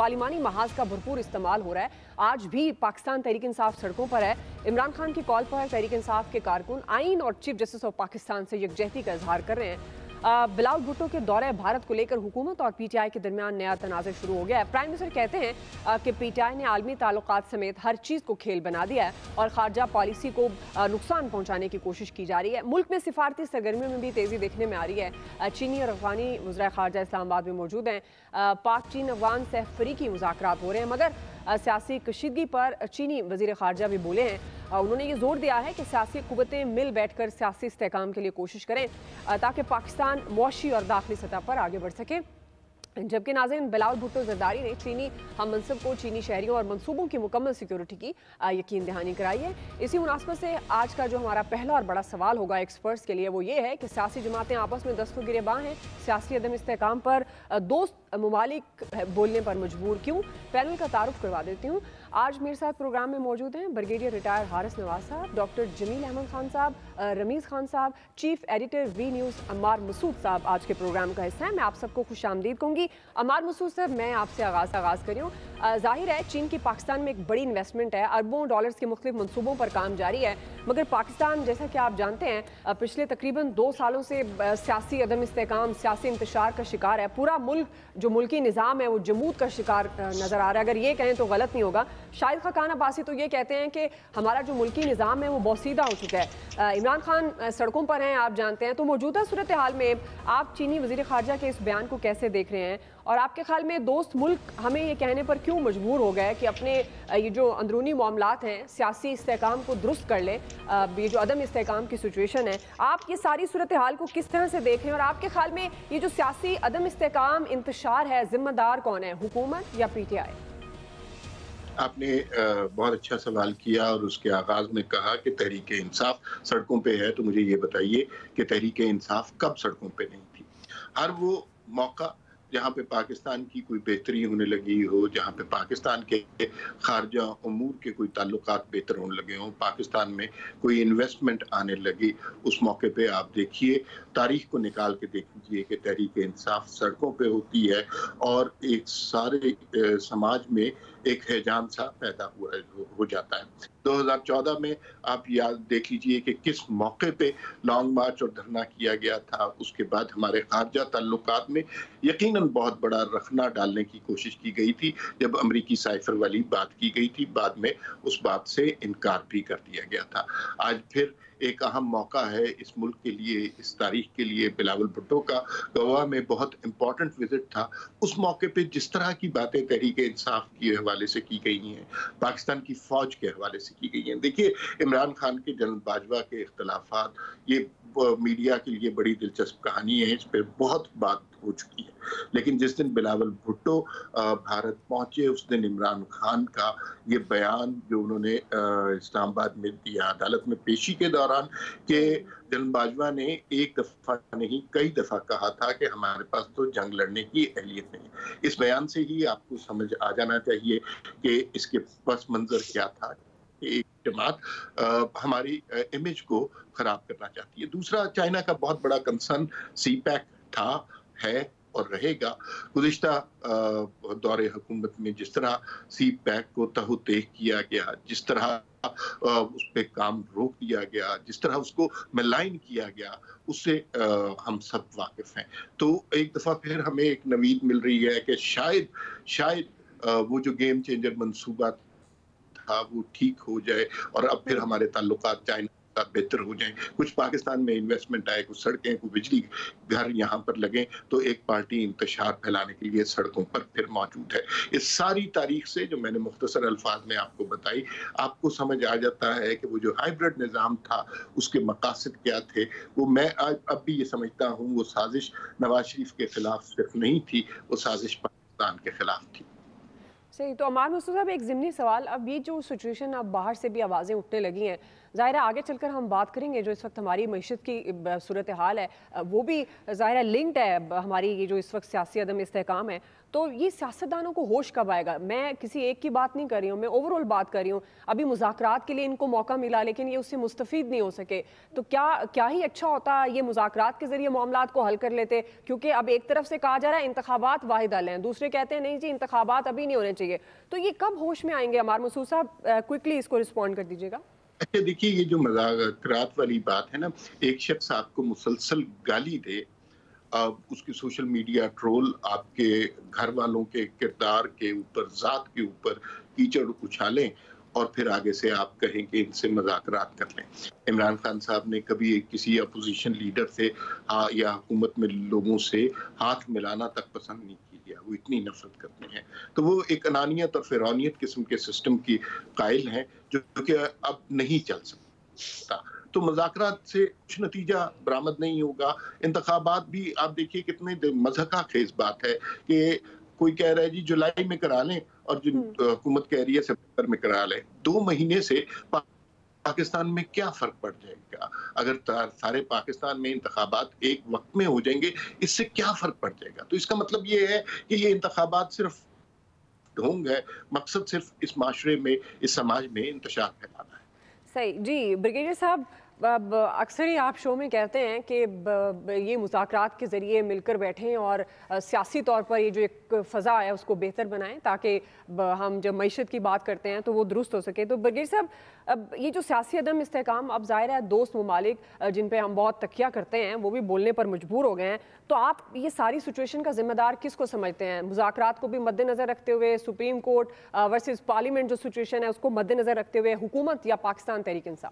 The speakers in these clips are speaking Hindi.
पार्लिमानी महाज का भरपूर इस्तेमाल हो रहा है। आज भी पाकिस्तान तहरीक इंसाफ सड़कों पर है। इमरान खान की कॉल पर तहरीक इंसाफ के कारकुन आइन और चीफ जस्टिस ऑफ पाकिस्तान से यकजहती का इजहार कर रहे हैं। बिलावल भुट्टो के दौरे भारत को लेकर हुकूमत और पीटीआई के दरमियान नया तनाज़ुर शुरू हो गया है। प्राइम मिनिस्टर कहते हैं कि पीटीआई ने आलमी ताल्लुकात समेत हर चीज़ को खेल बना दिया है और खारजा पॉलिसी को नुकसान पहुंचाने की कोशिश की जा रही है। मुल्क में सिफारती सरगर्मियों में भी तेज़ी देखने में आ रही है। चीनी और अफगानी वज़ीर ख़ारजा इस्लामाबाद में मौजूद हैं। पाक चीन अफगान सहफ़रीकी मुज़ाकरात हो रहे हैं, मगर सियासी कशीदगी पर चीनी वज़ीर ख़ारजा भी बोले हैं। उन्होंने ये जोर दिया है कि सियासी क़ुव्वतें मिल बैठकर सियासी इस्तेहकाम के लिए कोशिश करें ताकि पाकिस्तान मुआशी और दाखिली सतह पर आगे बढ़ सके। जबकि नाज़रीन, बिलावल भुट्टो ज़रदारी ने चीनी हम मनसब को चीनी शहरियों और मनसूबों की मुकम्मल सिक्योरिटी की यकीन दहानी कराई है। इसी मुनासबत से आज का जो हमारा पहला और बड़ा सवाल होगा एक्सपर्ट्स के लिए वो ये है कि सियासी जमातें आपस में दस्तों गिरेबां हैं। सियासी अदम इस्तेहकाम पर दोस्त ममालिक बोलने पर मजबूर क्यों? पैनल का तारुफ करवा देती हूँ। आज मेरे साथ प्रोग्राम में मौजूद हैं ब्रिगेडियर रिटायर हारिस नवाज साहब, डॉक्टर जमील अहमद खान साहब, रमीज़ खान साहब, chief editor V news Ammar Masood साहब आज के प्रोग्राम का हिस्सा है। मैं आप सबको खुश आमदीद कहूँगी। अम्मार मसूद साहब, मैं आपसे आगाज़ करी हूँ। जाहिर है चीन की पाकिस्तान में एक बड़ी इन्वेस्टमेंट है, अरबों डॉलर्स के मुख्तलिफ मनसूबों पर काम जारी है, मगर पाकिस्तान जैसा कि आप जानते हैं पिछले तकरीबन 2 सालों से सियासी अदम इस्तेहकाम, सियासी इंतशार का शिकार है। पूरा मुल्क जो मुल्की निज़ाम है वो जमूद का शिकार नज़र आ रहा है। अगर ये कहें तो गलत नहीं होगा। शाहिद खान अब्बासी तो ये कहते हैं कि हमारा जो मुल्की निज़ाम है वो बोसीदा हो चुका है। इमरान खान सड़कों पर हैं, आप जानते हैं। तो मौजूदा सूरत हाल में आप चीनी वज़ीर ख़ारजा के इस बयान को कैसे देख रहे हैं, और आपके ख्याल में दोस्त मुल्क हमें ये कहने पर क्यों मजबूर हो गए कि अपने ये जो अंदरूनी मामलात हैं सियासी इस्तेहकाम को दुरुस्त कर लें? ये जो अदम इस्तेहकाम की सिचुएशन है, आप ये सारी सूरत हाल को किस तरह से देख रहे हैं, और आपके ख्याल में ये जो सियासी अदम इस्तेहकाम इंतशार है, जिम्मेदार कौन है, हुकूमत या पीटीआई? आपने बहुत अच्छा सवाल किया और उसके आगाज में कहा कि तहरीक इंसाफ सड़कों पे है। तो मुझे ये बताइए कि तहरीक इंसाफ कब सड़कों पे नहीं थी? हर वो मौका जहाँ पे पाकिस्तान की कोई बेहतरी होने लगी हो, जहाँ पे पाकिस्तान के खारजा उमूर के कोई ताल्लुकात बेहतर होने लगे हों, पाकिस्तान में कोई इन्वेस्टमेंट आने लगी, उस मौके पे आप देखिए, तारीख को निकाल के देखिए कि तहरीक इंसाफ सड़कों पे होती है और एक सारे समाज में एक हैजान सा पैदा हुआ हो जाता है। 2014 में आप याद देख लीजिए कि किस मौके पे लॉन्ग मार्च और धरना किया गया था। उसके बाद हमारे खारजा ताल्लुकात में यकीनन बहुत बड़ा रखना डालने की कोशिश की गई थी जब अमरीकी साइफर वाली बात की गई थी। बाद में उस बात से इनकार भी कर दिया गया था। आज फिर एक अहम मौका है इस मुल्क के लिए, इस तारीख के लिए। बिलावल भुट्टो का गोवा में बहुत इंपॉर्टेंट विजिट था। उस मौके पे जिस तरह की बातें तहरीक इंसाफ के हवाले से की गई हैं, पाकिस्तान की फौज के हवाले से की गई हैं। देखिए, इमरान खान के जनरल बाजवा के इख्तलाफात, ये मीडिया के लिए बड़ी दिलचस्प कहानी है, इस पर बहुत बात हो चुकी है। लेकिन जिस दिन बिलावल भुट्टो भारत पहुंचे, उस दिन इमरान खान का ये बयान जो उन्होंने इस्लामाबाद में दिया अदालत में पेशी के दौरान, कि जनरल बाजवा ने एक दफा नहीं कई दफा कहा था कि हमारे पास तो जंग लड़ने की अहलियत नहीं है। इस बयान से ही आपको समझ आ जाना चाहिए कि इसके पस मंजर क्या था। एक जमात हमारी इमेज को खराब करना चाहती है। दूसरा, चाइना का बहुत बड़ा कंसर्न सी पैक था, है और रहेगा। गुज़िश्ता दौरे हुकूमत में जिस तरह सी पैक को तहु-तेह किया गया, जिस तरह उस पे काम रोक दिया गया, जिस तरह उसको मलाइन किया गया, उससे हम सब वाकिफ हैं। तो एक दफा फिर हमें एक नवीद मिल रही है कि शायद वो जो गेम चेंजर मंसूबा था वो ठीक हो जाए और अब फिर हमारे ताल्लुकात चाइना के साथ बेहतर हो जाएं। कुछ पाकिस्तान में इन्वेस्टमेंट आए, कुछ सड़कें, कुछ बिजली घर यहाँ पर लगे, तो एक पार्टी इंतशार फैलाने के लिए सड़कों पर फिर मौजूद है। इस सारी तारीख से जो मैंने मुख्तसर अल्फाज में आपको बताई, आपको समझ आ जाता है कि वो जो हाइब्रिड निज़ाम था उसके मकासद क्या थे। वो मैं अब भी ये समझता हूँ, वो साजिश नवाज शरीफ के खिलाफ सिर्फ नहीं थी, वो साजिश पाकिस्तान के खिलाफ थी। सही। तो अम्मार मसूद साहब, एक ज़िमनी सवाल, अब ये जो सिचुएशन अब बाहर से भी आवाज़ें उठने लगी हैं, ज़ाहिर है आगे चलकर हम बात करेंगे जो इस वक्त हमारी मईशत की सूरत हाल है वो भी ज़ाहिर है लिंक्ड है हमारी ये जो इस वक्त सियासी अदम इस्तेहकाम है तो ये सियासतदानों को होश कब आएगा? मैं किसी एक की बात नहीं कर रही हूँ, मैं ओवरऑल बात कर रही हूँ। अभी मुज़ाकरात के लिए इनको मौका मिला लेकिन ये उससे मुस्तफ़ीद नहीं हो सके, तो क्या ही अच्छा होता ये मुज़ाकरात के जरिए मामलात को हल कर लेते? क्योंकि अब एक तरफ से कहा जा रहा है इंतखाबात वाहिद हल हैं, दूसरे कहते हैं नहीं जी इंतखाबात अभी नहीं होने चाहिए। तो ये कब होश में आएंगे? अमार मसूद साहब क्विकली इसको रिस्पॉन्ड कर दीजिएगा। अच्छा देखिए, ये जो मुज़ाकरात वाली बात है ना, एक शख्स आपको मुसलसल गाली दे, उसकी सोशल मीडिया ट्रोल आपके घर वालों के किरदार के ऊपर, ज़ात के ऊपर कीचड़ उछालें और फिर आगे से आप कहें कि इनसे मुज़ाकरात कर लें। इमरान खान साहब ने कभी किसी अपोज़िशन लीडर से या हुकूमत में लोगों से हाथ मिलाना तक पसंद नहीं किया, वो इतनी नफ़रत करते हैं। तो वो एक अनानियत और फ़िरौनियत किस्म के सिस्टम की कायल हैं, जो कि अब नहीं चल सकता। तो मुज़ाकरात से कुछ नतीजा बरामद नहीं होगा। इंतखाबात भी आप देखिए कितने मज़हक़ा ख़ेज़ बात है कि कोई कह रहा है जी जुलाई में करा लें और हुकूमत कह रही है सितंबर में करा लें। 2 महीने से पाकिस्तान में क्या फ़र्क पड़ जाएगा? अगर सारे पाकिस्तान में इंतखाबात एक वक़्त में हो जाएंगे, इससे क्या फ़र्क पड़ जाएगा? तो इसका मतलब ये है कि ये इंतखाबात सिर्फ़ ढोंग है, मकसद सिर्फ़ इस माशरे में, इस समाज में इंतशार फैलाना है। सही जी। ब्रिगेडियर साहब, अब अक्सर ही आप शो में कहते हैं कि ये मुज़ाकरात के ज़रिए मिलकर बैठें और सियासी तौर पर ये जो एक फ़ज़ा है उसको बेहतर बनाएं ताकि हम जब मईशत की बात करते हैं तो वो दुरुस्त हो सके। तो ब्रिगेडियर साहब, अब ये जो सियासी अदम इस्तेहकाम, अब ज़ाहिर है दोस्त ममालिक जिन पे हम बहुत तकिया करते हैं वो भी बोलने पर मजबूर हो गए हैं, तो आप ये सारी सिचुएशन का जिम्मेदार किसको समझते हैं? मुज़ाकरात को भी मद्देनज़र रखते हुए, सुप्रीम कोर्ट वर्सेस पार्लियामेंट जो सिचुएशन है उसको मद्देनज़र रखते हुए, हुकूमत या पाकिस्तान तहरीक इंसाफ?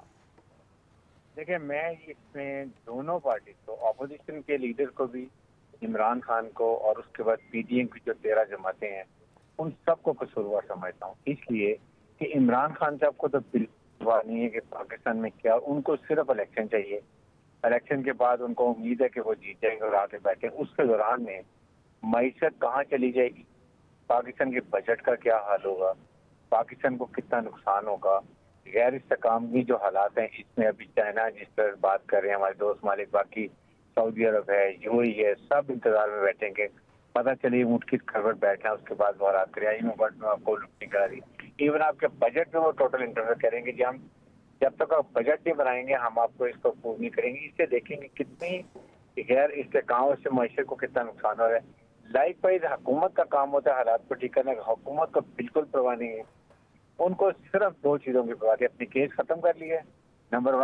देखिए, मैं इसमें दोनों पार्टी को, ऑपोजिशन के लीडर को भी, इमरान खान को और उसके बाद पीटीएम की जो 13 जमातें हैं उन सबको कसूरवार समझता हूँ। इसलिए कि इमरान खान साहब को तो बिल्कुल नहीं है कि पाकिस्तान में क्या, उनको सिर्फ इलेक्शन चाहिए। इलेक्शन के बाद उनको उम्मीद है कि वो जीत जाएंगे और आगे बैठे। उसके दौरान में मईशत कहाँ चली जाएगी, पाकिस्तान के बजट का क्या हाल होगा, पाकिस्तान को कितना नुकसान होगा, गैर इस्तेकामगी जो हालात हैं इसमें, अभी चाइना जिस पर बात कर रहे हैं हमारे दोस्त मालिक, बाकी सऊदी अरब है, यूएई है, सब इंतजार में बैठेंगे। पता चलिए ऊँट की खबर बैठना, उसके बाद बात करें आई में आपको लुटनी करा दी। इवन आपके बजट में वो टोटल इंटरफेयर करेंगे कि हम जब तक आप बजट नहीं बनाएंगे हम आपको इसको अप्रूव नहीं करेंगे। इससे देखेंगे कितनी गैर इस्तेकाम से मैशर को कितना नुकसान हो रहा है। लाइक वाइज हुकूमत का काम होता है हालात को ठीक करने का, हुकूमत को बिल्कुल परवाह नहीं है। उनको सिर्फ 2 चीजों की परवाह है, अपनी केस खत्म कर ली है, नंबर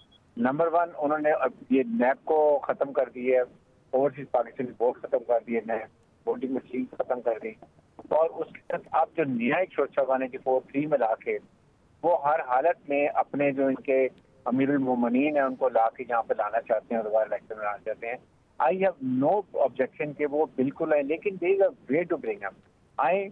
वन उन्होंने ये नैब को खत्म कर दी है, ओवरसीज पाकिस्तानी बोर्ड खत्म कर दी है, नैब वोटिंग मशीन खत्म कर दी, और उसके साथ आप जो न्यायिक सुरक्षा वाले की 4-3 में ला के वो हर हालत में अपने जो इनके अमीरुल मोमिनीन है उनको ला के यहाँ पे लाना चाहते हैं और दोबारा इलेक्शन में लाना चाहते हैं। आई हैव नो ऑब्जेक्शन के वो बिल्कुल है, लेकिन there is a way to bring up. आए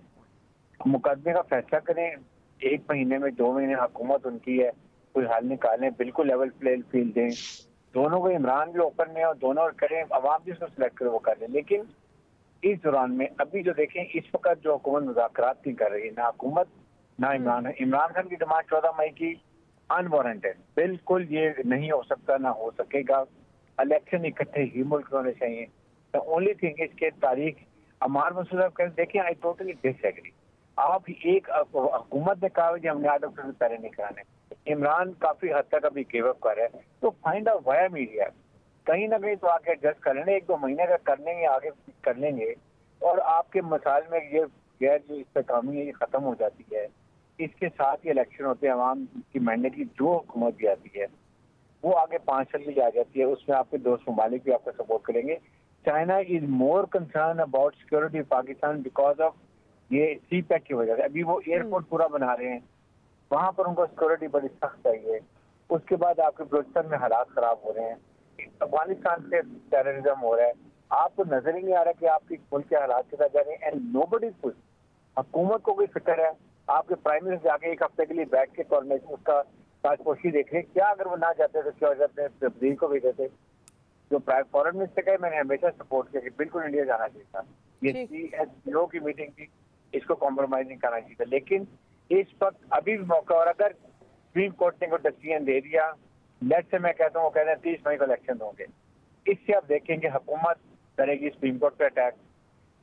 मुकदमे का फैसला करें, 1 महीने में 2 महीने हुकूमत उनकी है, कोई हल निकालें, बिल्कुल लेवल प्ले फील्ड दें, दोनों को, इमरान भी ओपन में और दोनों करें, अवाम भी उसको सिलेक्ट करे वो कर लें। लेकिन इस दौरान में अभी जो देखें इस वक्त जो हुकूमत मुज़ाकरात नहीं कर रही, ना हुकूमत ना इमरान है। इमरान खान की डिमांड 14 मई की अनवारंटेड, बिल्कुल ये नहीं हो सकता, ना हो सकेगा। इलेक्शन इकट्ठे ही मुल्क होने चाहिए। द ओनली थिंग इसके तारीख अमार मसूद कर देखें, आई टोटली डिसएग्री। आप एक हुकूमत ने कहा कि हमने आदम से पहले नहीं कराने, इमरान काफी हद तक अभी गिव अप कर रहे हैं, तो फाइंड आउट वाया मीडिया कहीं ना कहीं तो आगे एडजस्ट कर लेंगे, 1-2 महीने का कर लेंगे, आगे कर लेंगे, और आपके मिसाल में ये गैर जो इस्तेकामी है ये खत्म हो जाती है। इसके साथ ही इलेक्शन होते हैं, आवाम की मैंडेट की जो हुकूमत भी आती है वो आगे 5 साल के लिए आ जाती है, उसमें आपके दोस्त ममालिक भी आपको सपोर्ट करेंगे। China is more concern about security Pakistan because of ये सी पैक की वजह से। अभी वो एयरपोर्ट पूरा बना रहे हैं, वहां पर उनको सिक्योरिटी बड़ी सख्त चाहिए। उसके बाद आपके बलूचिस्तान में हालात खराब हो रहे हैं, अफगानिस्तान से टेररिज्म हो रहा है, आपको नजर ही नहीं आ रहा कि आपके मुल्क के हालात के साथ जा रहे हैं, एंड नोबडी कुछ हुकूमत को कोई फिक्र है। आपके प्राइम मिनिस्टर जाके 1 हफ्ते के लिए बैठ के कॉर्नेशन उसका ताजपोशी देख रहे, क्या अगर वो ना जाते तो क्या अपने तब्दील को भी देते। जो फॉरेन मिनिस्टर का मैंने हमेशा सपोर्ट किया कि बिल्कुल इंडिया जाना चाहिए था, ये CSO की मीटिंग थी, इसको कॉम्प्रोमाइज नहीं करना चाहिए था। लेकिन इस वक्त अभी भी मौका, और अगर सुप्रीम कोर्ट ने को डिसीजन दे दिया, लेट से मैं कहता हूँ, वो कहते हैं 30 मई को इलेक्शन होंगे, इससे आप देखेंगे हुकूमत करेगी सुप्रीम कोर्ट पे अटैक,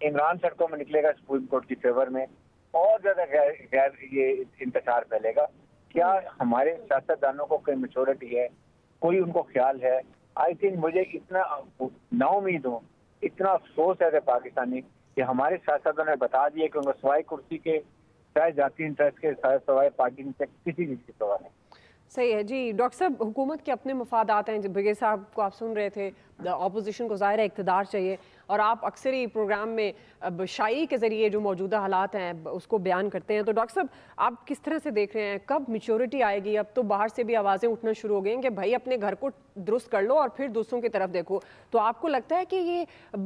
इमरान सड़कों में निकलेगा सुप्रीम कोर्ट की फेवर में, और ज्यादा गैर ये इंतजार फैलेगा। क्या हमारे सियासतदानों को कोई मेच्योरिटी है, कोई उनको ख्याल है? आई थिंक मुझे इतना नाउमीद हूँ, इतना अफसोस है पाकिस्तानी कि हमारे सियासतदानों ने बता दिया कि उनको सवाई कुर्सी के, चाहे जाती इंटरेस्ट के, सवाई पार्टी से किसी चीज की परवाह नहीं। सही है जी। डॉक्टर साहब, हुकूमत के अपने मफादात हैं। जब ब्रिगेड साहब को आप सुन रहे थे, अपोजिशन को ज़ाहिर है इक़्तिदार चाहिए, और आप अक्सर ही प्रोग्राम में अब शायरी के ज़रिए जो मौजूदा हालात हैं उसको बयान करते हैं। तो डॉक्टर साहब, आप किस तरह से देख रहे हैं, कब मैच्योरिटी आएगी? अब तो बाहर से भी आवाज़ें उठना शुरू हो गई हैं कि भाई अपने घर को दुरुस्त कर लो और फिर दूसरों की तरफ देखो। तो आपको लगता है कि ये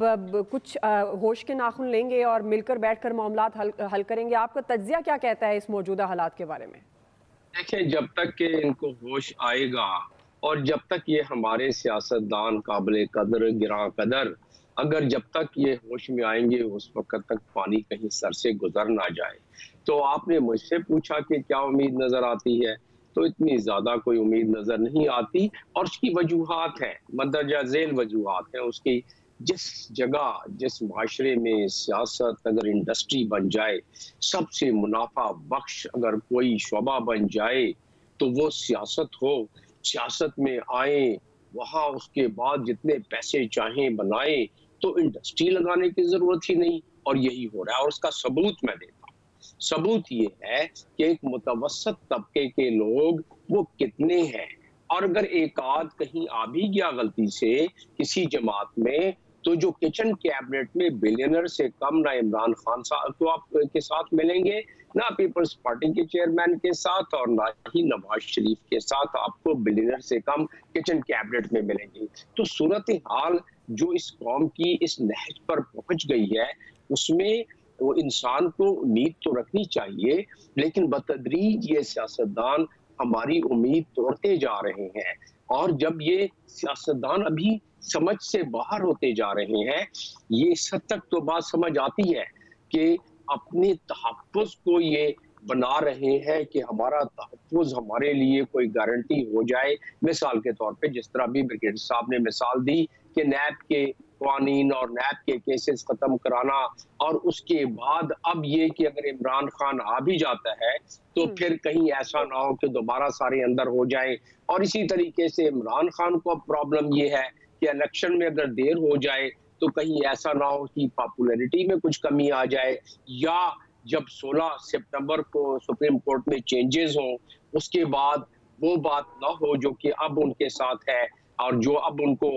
कुछ होश के नाखून लेंगे और मिलकर बैठ कर मामलात हल करेंगे? आपका तज्ज़िया क्या कहता है इस मौजूदा हालात के बारे में? देखिए, जब तक कि इनको होश आएगा और जब तक ये हमारे सियासतदान काबिल कदर गिरां कदर, अगर जब तक ये होश में आएंगे उस वक्त तक पानी कहीं सर से गुजर ना जाए। तो आपने मुझसे पूछा कि क्या उम्मीद नजर आती है, तो इतनी ज्यादा कोई उम्मीद नजर नहीं आती, और उसकी वजूहात हैं, मंदरजा झेल वजूहात हैं उसकी। जिस जगह, जिस माशरे में सियासत अगर इंडस्ट्री बन जाए, सबसे मुनाफा बख्श अगर कोई शोबा बन जाए, तो वो सियासत हो। सियासत में आए, वहाँ उसके बाद जितने पैसे चाहें बनाए, तो इंडस्ट्री लगाने की जरूरत ही नहीं, और यही हो रहा है। और उसका सबूत मैं देता हूँ। सबूत ये है कि एक मुतवसत तबके के लोग वो कितने हैं, और अगर एक आध कहीं आ भी गया गलती से किसी जमात में, तो जो किचन कैबिनेट में बिलियनर से कम ना इमरान खान साहब तो आप के साथ मिलेंगे, ना पीपल्स पार्टी के चेयरमैन के साथ, और ना ही नवाज शरीफ के साथ आपको बिलियनर से कम किचन कैबिनेट में मिलेंगे। तो सूरत हाल जो इस कौम की इस नहज पर पहुंच गई है, उसमें वो इंसान को उम्मीद तो रखनी चाहिए, लेकिन बतदरीज ये सियासतदान हमारी उम्मीद तोड़ते जा रहे हैं। और जब ये सियासतदान अभी समझ से बाहर होते जा रहे हैं, ये इस हद तक तो बात समझ आती है कि अपने तहफ़्फ़ुज़ को ये बना रहे हैं कि हमारा तहफ़्फ़ुज़ हमारे लिए कोई गारंटी हो जाए। मिसाल के तौर पे जिस तरह अभी ब्रिगेड साहब ने मिसाल दी कि नैब के क़वानीन और नैब के केसेस ख़त्म कराना, और उसके बाद अब ये कि अगर इमरान खान आ भी जाता है तो फिर कहीं ऐसा ना हो कि दोबारा सारे अंदर हो जाए। और इसी तरीके से इमरान खान को प्रॉब्लम ये है कि इलेक्शन में अगर देर हो जाए तो कहीं ऐसा ना हो कि पॉपुलैरिटी में कुछ कमी आ जाए, या जब 16 सितंबर को सुप्रीम कोर्ट में चेंजेस हों उसके बाद वो बात ना हो जो कि अब उनके साथ है, और जो अब उनको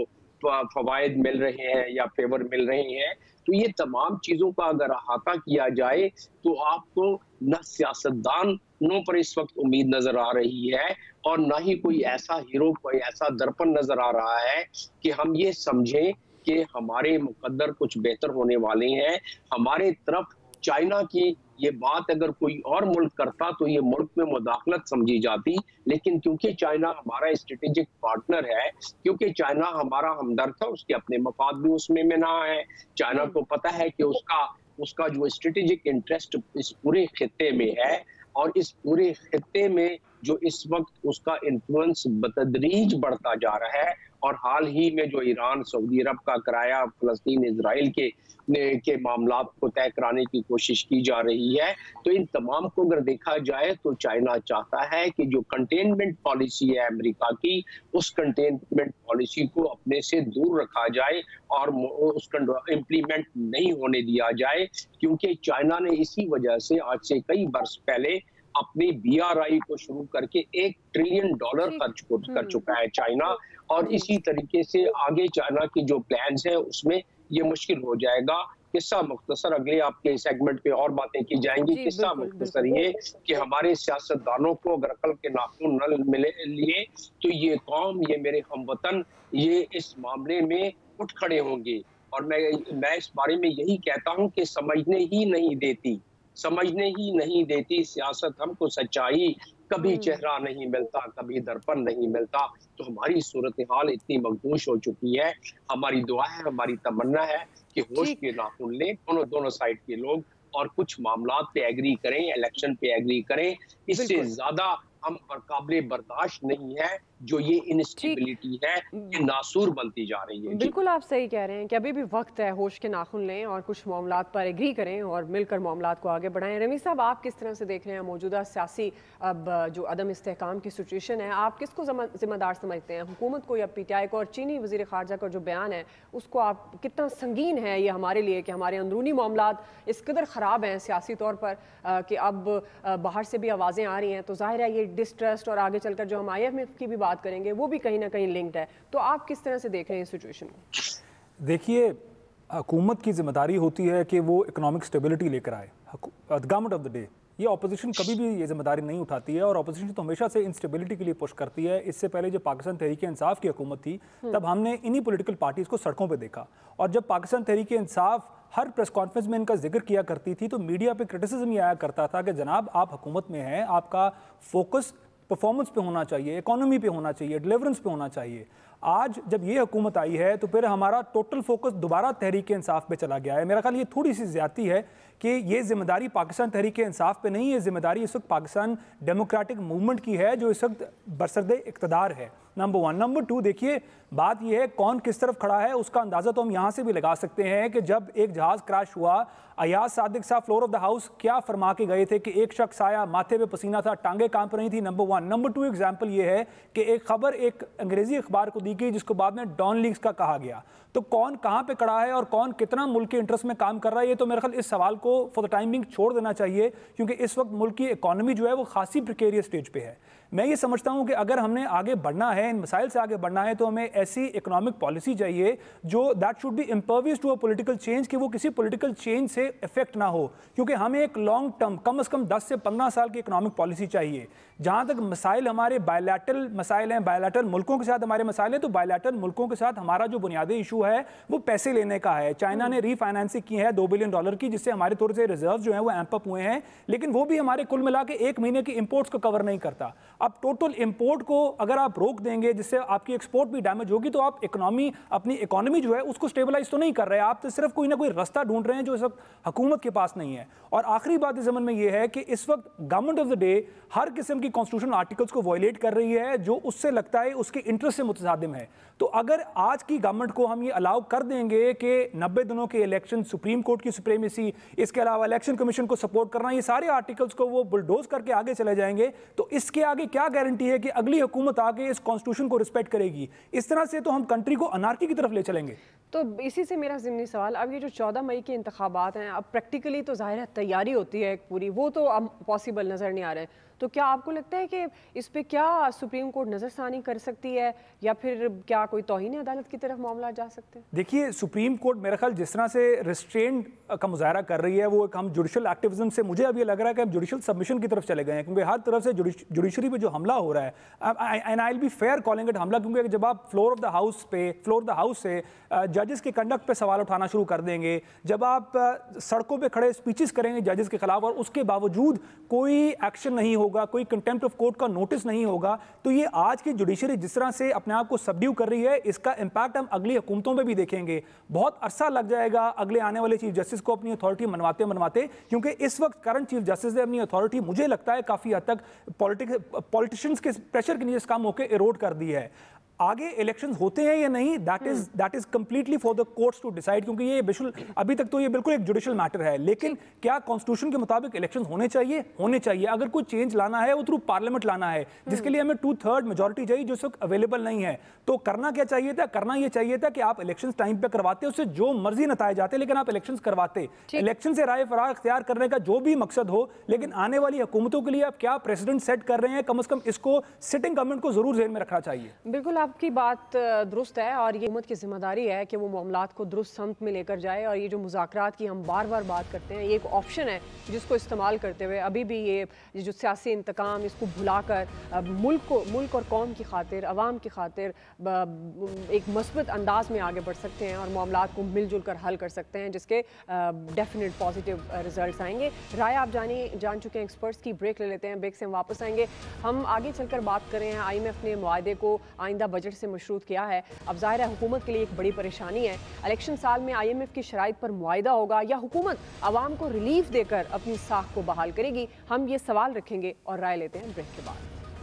फवायद मिल रहे हैं या फेवर मिल रहे हैं। तो ये तमाम चीजों का अगर अहाता किया जाए, तो आपको न सियासतदानों पर इस वक्त उम्मीद नजर आ रही है, और ना ही कोई ऐसा हीरो, कोई ऐसा दर्पण नजर आ रहा है कि हम ये समझें कि हमारे मुकद्दर कुछ बेहतर होने वाले हैं। हमारे तरफ चाइना की ये बात अगर कोई और मुल्क करता तो ये मुल्क में मुदाखलत समझी जाती, लेकिन क्योंकि चाइना हमारा स्ट्रेटेजिक पार्टनर है, क्योंकि चाइना हमारा हमदर्द था, उसके अपने मफाद भी उसमें में ना है। चाइना को पता है कि उसका जो स्ट्रेटेजिक इंटरेस्ट इस पूरे खित्ते में है, और इस पूरे खित्ते में जो इस वक्त उसका इन्फ्लुएंस बतदरीज बढ़ता जा रहा है। और हाल ही में जो ईरान सऊदी अरब का कराया फलस्तीन इजराइल के मामलात को तय कराने की कोशिश की जा रही है, तो इन तमाम को अगर देखा जाए तो चाइना चाहता है कि जो कंटेनमेंट पॉलिसी है अमेरिका की, उस कंटेनमेंट पॉलिसी को अपने से दूर रखा जाए और उसका इम्प्लीमेंट नहीं होने दिया जाए, क्योंकि चाइना ने इसी वजह से आज से कई वर्ष पहले अपनी BRI को शुरू करके $1 ट्रिलियन खर्च कर चुका है चाइना। और इसी तरीके से आगे चाइना की जो प्लान्स हैं उसमें ये मुश्किल हो जाएगा। किस्सा मुख्तसर अगले आपके सेगमेंट पे और बातें की जाएंगी। किस्सा मुख्तसर ये कि हमारे सियासतदानों को अगर अकल के नाखून न मिले लिए, तो ये कौम, ये मेरे हमवतन, ये इस मामले में उठ खड़े होंगे। और मैं इस बारे में यही कहता हूँ कि समझने ही नहीं देती सियासत हमको सच्चाई। कभी चेहरा नहीं मिलता, कभी दर्पण नहीं मिलता। तो हमारी सूरत हाल इतनी मखदूश हो चुकी है। हमारी दुआ है, हमारी तमन्ना है कि होश के नाखून लें दोनों साइड के लोग, और कुछ मामलात पे एग्री करें, इलेक्शन पे एग्री करें। इससे ज्यादा हम काबिल बर्दाश्त नहीं है जो ये इंस्टेबिलिटी है, ये नासूर बनती जा रही है। बिल्कुल आप सही कह रहे हैं कि अभी भी वक्त है, होश के नाखुन लें और कुछ मामलात पर एग्री करें और मिलकर मामलात को आगे बढ़ाएं। रमीज साहब, आप किस तरह से देख रहे हैं मौजूदा सियासी अब जो अदम इस्तेहकाम की सिचुएशन है, आप किसको जिम्मेदार समझते हैं, हुकूमत को या PTI को? और चीनी वज़ीर ख़ारजा का जो बयान है उसको आप कितना संगीन है ये हमारे लिए कि हमारे अंदरूनी मामलात इस कदर ख़राब हैं सियासी तौर पर कि अब बाहर से भी आवाज़ें आ रही हैं, तो ज़ाहिर है ये डिस्ट्रस्ट और आगे चलकर जो हम IMF की भी बात करेंगे वो भी कहीं ना कहीं लिंक्ड है। तो आप किस तरह से देख रहे हैं इस सिचुएशन को? देखिए, हुकूमत की जिम्मेदारी होती है कि वो इकोनॉमिक स्टेबिलिटी लेकर आए। गवर्नमेंट ऑफ द डे, ये ऑपोजिशन कभी भी ये जिम्मेदारी नहीं उठाती है और ऑपोजिशन तो हमेशा से इंस्टेबिलिटी के लिए पुश करती है। इससे पहले जब पाकिस्तान तहरीक इंसाफ की हुकूमत थी तब हमने इन्हीं पॉलिटिकल पार्टीज को सड़कों पे देखा, और जब पाकिस्तान तहरीक इंसाफ हर प्रेस कॉन्फ्रेंस में इनका जिक्र किया करती थी तो मीडिया पे क्रिटिसिज्म ये आया करता था कि जनाब आप हुकूमत में हैं, आपका फोकस परफॉर्मेंस पे होना चाहिए, इकोनॉमी पे होना चाहिए, डिलीवरेंस पे होना चाहिए। आज जब ये हुकूमत आई है तो फिर हमारा टोटल फोकस दोबारा तहरीक इंसाफ पे चला गया है। मेरा ख्याल ये थोड़ी सी ज्यादती है कि ये जिम्मेदारी पाकिस्तान तहरीक इंसाफ पे नहीं है, जिम्मेदारी इस वक्त पाकिस्तान डेमोक्रेटिक मूवमेंट की है जो इस वक्त बरसरदे इक़्तिदार है, नंबर 1। नंबर 2, देखिए बात यह है कौन किस तरफ खड़ा है उसका अंदाज़ा तो हम यहाँ से भी लगा सकते हैं कि जब एक जहाज़ क्रैश हुआ, अयाज सादिक साहब फ्लोर ऑफ द हाउस क्या फरमा के गए थे कि एक शख्स आया, माथे पे पसीना था, टांगे कांप रही थी, नंबर 1। नंबर 2 एग्जाम्पल ये है कि एक खबर एक अंग्रेजी अखबार को दी गई जिसको बाद में डॉन लीग्स का कहा गया। तो कौन कहाँ पे खड़ा है और कौन कितना मुल्क के इंटरेस्ट में काम कर रहा है, ये तो मेरे ख्याल इस सवाल को फॉर द टाइम बिंग छोड़ देना चाहिए, क्योंकि इस वक्त मुल्क की इकॉनमी जो है वो खासी प्रिकेरियस स्टेज पे है। मैं ये समझता हूँ कि अगर हमने आगे बढ़ना है, इन मसाइल से आगे बढ़ना है, तो हमें ऐसी इकोनॉमिक पॉलिसी चाहिए जो that should be impervious to a political change, कि वो किसी पॉलिटिकल चेंज से इफेक्ट ना हो, क्योंकि हमें एक लॉन्ग टर्म कम से कम 10 से 15 साल की इकोनॉमिक पॉलिसी चाहिए। जहाँ तक मसाइल हमारे बायलैटरल मसाइल हैं, बायलैटरल मुल्कों के साथ हमारे मसाइल हैं, तो बायलैटरल मुल्कों के साथ हमारा जो बुनियादी इशू है वो पैसे लेने का है। चाइना ने रीफाइनेंसिंग की है $2 बिलियन की, जिससे हमारे थोड़े से रिजर्व जो है वो एम्प अप हुए हैं, लेकिन वो भी हमारे कुल मिला के 1 महीने की इंपोर्ट्स को कवर नहीं करता। अब टोटल इंपोर्ट को अगर आप रोक देंगे जिससे आपकी एक्सपोर्ट भी डैमेज होगी, तो आप अपनी इकोनॉमी जो है उसको स्टेबलाइज तो नहीं कर रहे, आप तो सिर्फ कोई ना कोई रास्ता ढूंढ रहे हैं जो इस वक्त हुकूमत के पास नहीं है। और आखिरी बात इस ज़मन में यह है कि इस वक्त गवर्नमेंट ऑफ द डे हर किस्म की कॉन्स्टिट्यूशनल आर्टिकल्स को वायलेट कर रही है जो उससे लगता है उसके इंटरेस्ट से मुतसादिम है। तो अगर आज की गवर्नमेंट को हम ये अलाउ कर देंगे कि 90 दिनों के इलेक्शन, सुप्रीम कोर्ट की सुप्रीमेसी, इसके अलावा इलेक्शन कमीशन को सपोर्ट करना, ये सारे आर्टिकल्स को वो बुलडोज करके आगे चले जाएंगे, तो इसके आगे क्या गारंटी है कि अगली हुकूमत आगे इस कॉन्स्टिट्यूशन को रिस्पेक्ट करेगी? इस तरह से तो हम कंट्री को अनार्की की तरफ ले चलेंगे। तो इसी से मेरा ज़िमनी सवाल, अब ये जो 14 मई के इंतखाबात हैं, अब प्रैक्टिकली तो ज़ाहिर है तैयारी होती है एक पूरी, वो तो अब पॉसिबल नज़र नहीं आ रहे हैं, तो क्या आपको लगता है कि इस पे क्या सुप्रीम कोर्ट नज़रसानी कर सकती है या फिर क्या कोई तौहीन अदालत की तरफ मामला जा सकते हैं? देखिए, सुप्रीम कोर्ट मेरे ख्याल जिस तरह से रिस्ट्रेंट का मुजाहरा कर रही है, वो एक हम जुडिशल एक्टिविज्म से, मुझे अब ये लग रहा है कि हम जुडिशल सबमिशन की तरफ चले गए हैं, क्योंकि हर तरफ से जुडिशरी पे जो हमला हो रहा है, and I will be fair calling it हमला, क्योंकि जब आप फ्लोर ऑफ द हाउस से जजेस के कंडक्ट पे सवाल उठाना शुरू कर देंगे, जब आप सड़कों पे खड़े स्पीचेस करेंगे जजेस के खिलाफ और उसके बावजूद कोई एक्शन नहीं होगा, कोई कंटेम्प्ट ऑफ कोर्ट का नोटिस नहीं होगा, तो ये आज की जुडिशरी जिस तरह से अपने आप को सबड्यू कर रही है, इसका इंपैक्ट हम अगली हुकूमतों में भी देखेंगे। बहुत अरसा लग जाएगा अगले आने वाले चीफ जस्टिस को अपनी अथॉरिटी मनवाते, क्योंकि इस वक्त करंट चीफ जस्टिस ने अपनी अथॉरिटी मुझे लगता है काफी हद तक पॉलिटिशियंस के प्रेशर के नीचे काम होकर इरोड कर दी है। आगे इलेक्शंस होते हैं या नहीं, that is completely for the courts to decide, क्योंकि ये अभी तक तो ये बिल्कुल एक जुडिशल मैटर है। लेकिन क्या कॉन्स्टिट्यूशन के मुताबिक इलेक्शंस होने चाहिए। अगर कोई चेंज लाना है वो थ्रू पार्लियामेंट लाना है, जिसके लिए हमें 2/3 मेजोरिटी चाहिए, जो इस वक्त अवेलेबल नहीं है। तो करना क्या चाहिए था? करना ये चाहिए था कि आप इलेक्शंस टाइम पे करवाते, उससे जो मर्जी नताए जाते, लेकिन आप इलेक्शंस करवाते। इलेक्शन से राय फरार इख्तियार करने का जो भी मकसद हो, लेकिन आने वाली हुकूमतों के लिए आप क्या प्रेसिडेंट सेट कर रहे हैं, कम से कम इसको सिटिंग गवर्नमेंट को जरूर ज़हन में रखना चाहिए। बिल्कुल आपकी बात दुरुस्त है और ये हुकूमत की जिम्मेदारी है कि वो मामलात को दुरुस्त समत में लेकर जाए। और ये जो मुज़ाकरात की हम बार बार बात करते हैं, ये एक ऑप्शन है जिसको इस्तेमाल करते हुए अभी भी ये जो सियासी इंतकाम, इसको भुलाकर मुल्क और कौम की खातिर, अवाम की खातिर एक मस्बत अंदाज में आगे बढ़ सकते हैं और मामलात को मिलजुल कर हल कर सकते हैं, जिसके डेफिनेट पॉजिटिव रिजल्ट आएंगे। राय आप जान चुके हैं एक्सपर्ट्स की। ब्रेक ले लेते हैं, ब्रेक से हम वापस आएंगे। हम आगे चलकर बात कर रहे हैं, IMF ने मुआहदे को आइंदा बजट से मशरूत किया है। अब जाहिर है हुकूमत के लिए एक बड़ी परेशानी है, इलेक्शन साल में IMF की शराइत पर मुआहदा होगा या हुकूमत आवाम को रिलीफ देकर अपनी साख को बहाल करेगी? हम ये सवाल रखेंगे और राय लेते हैं ब्रेक के बाद।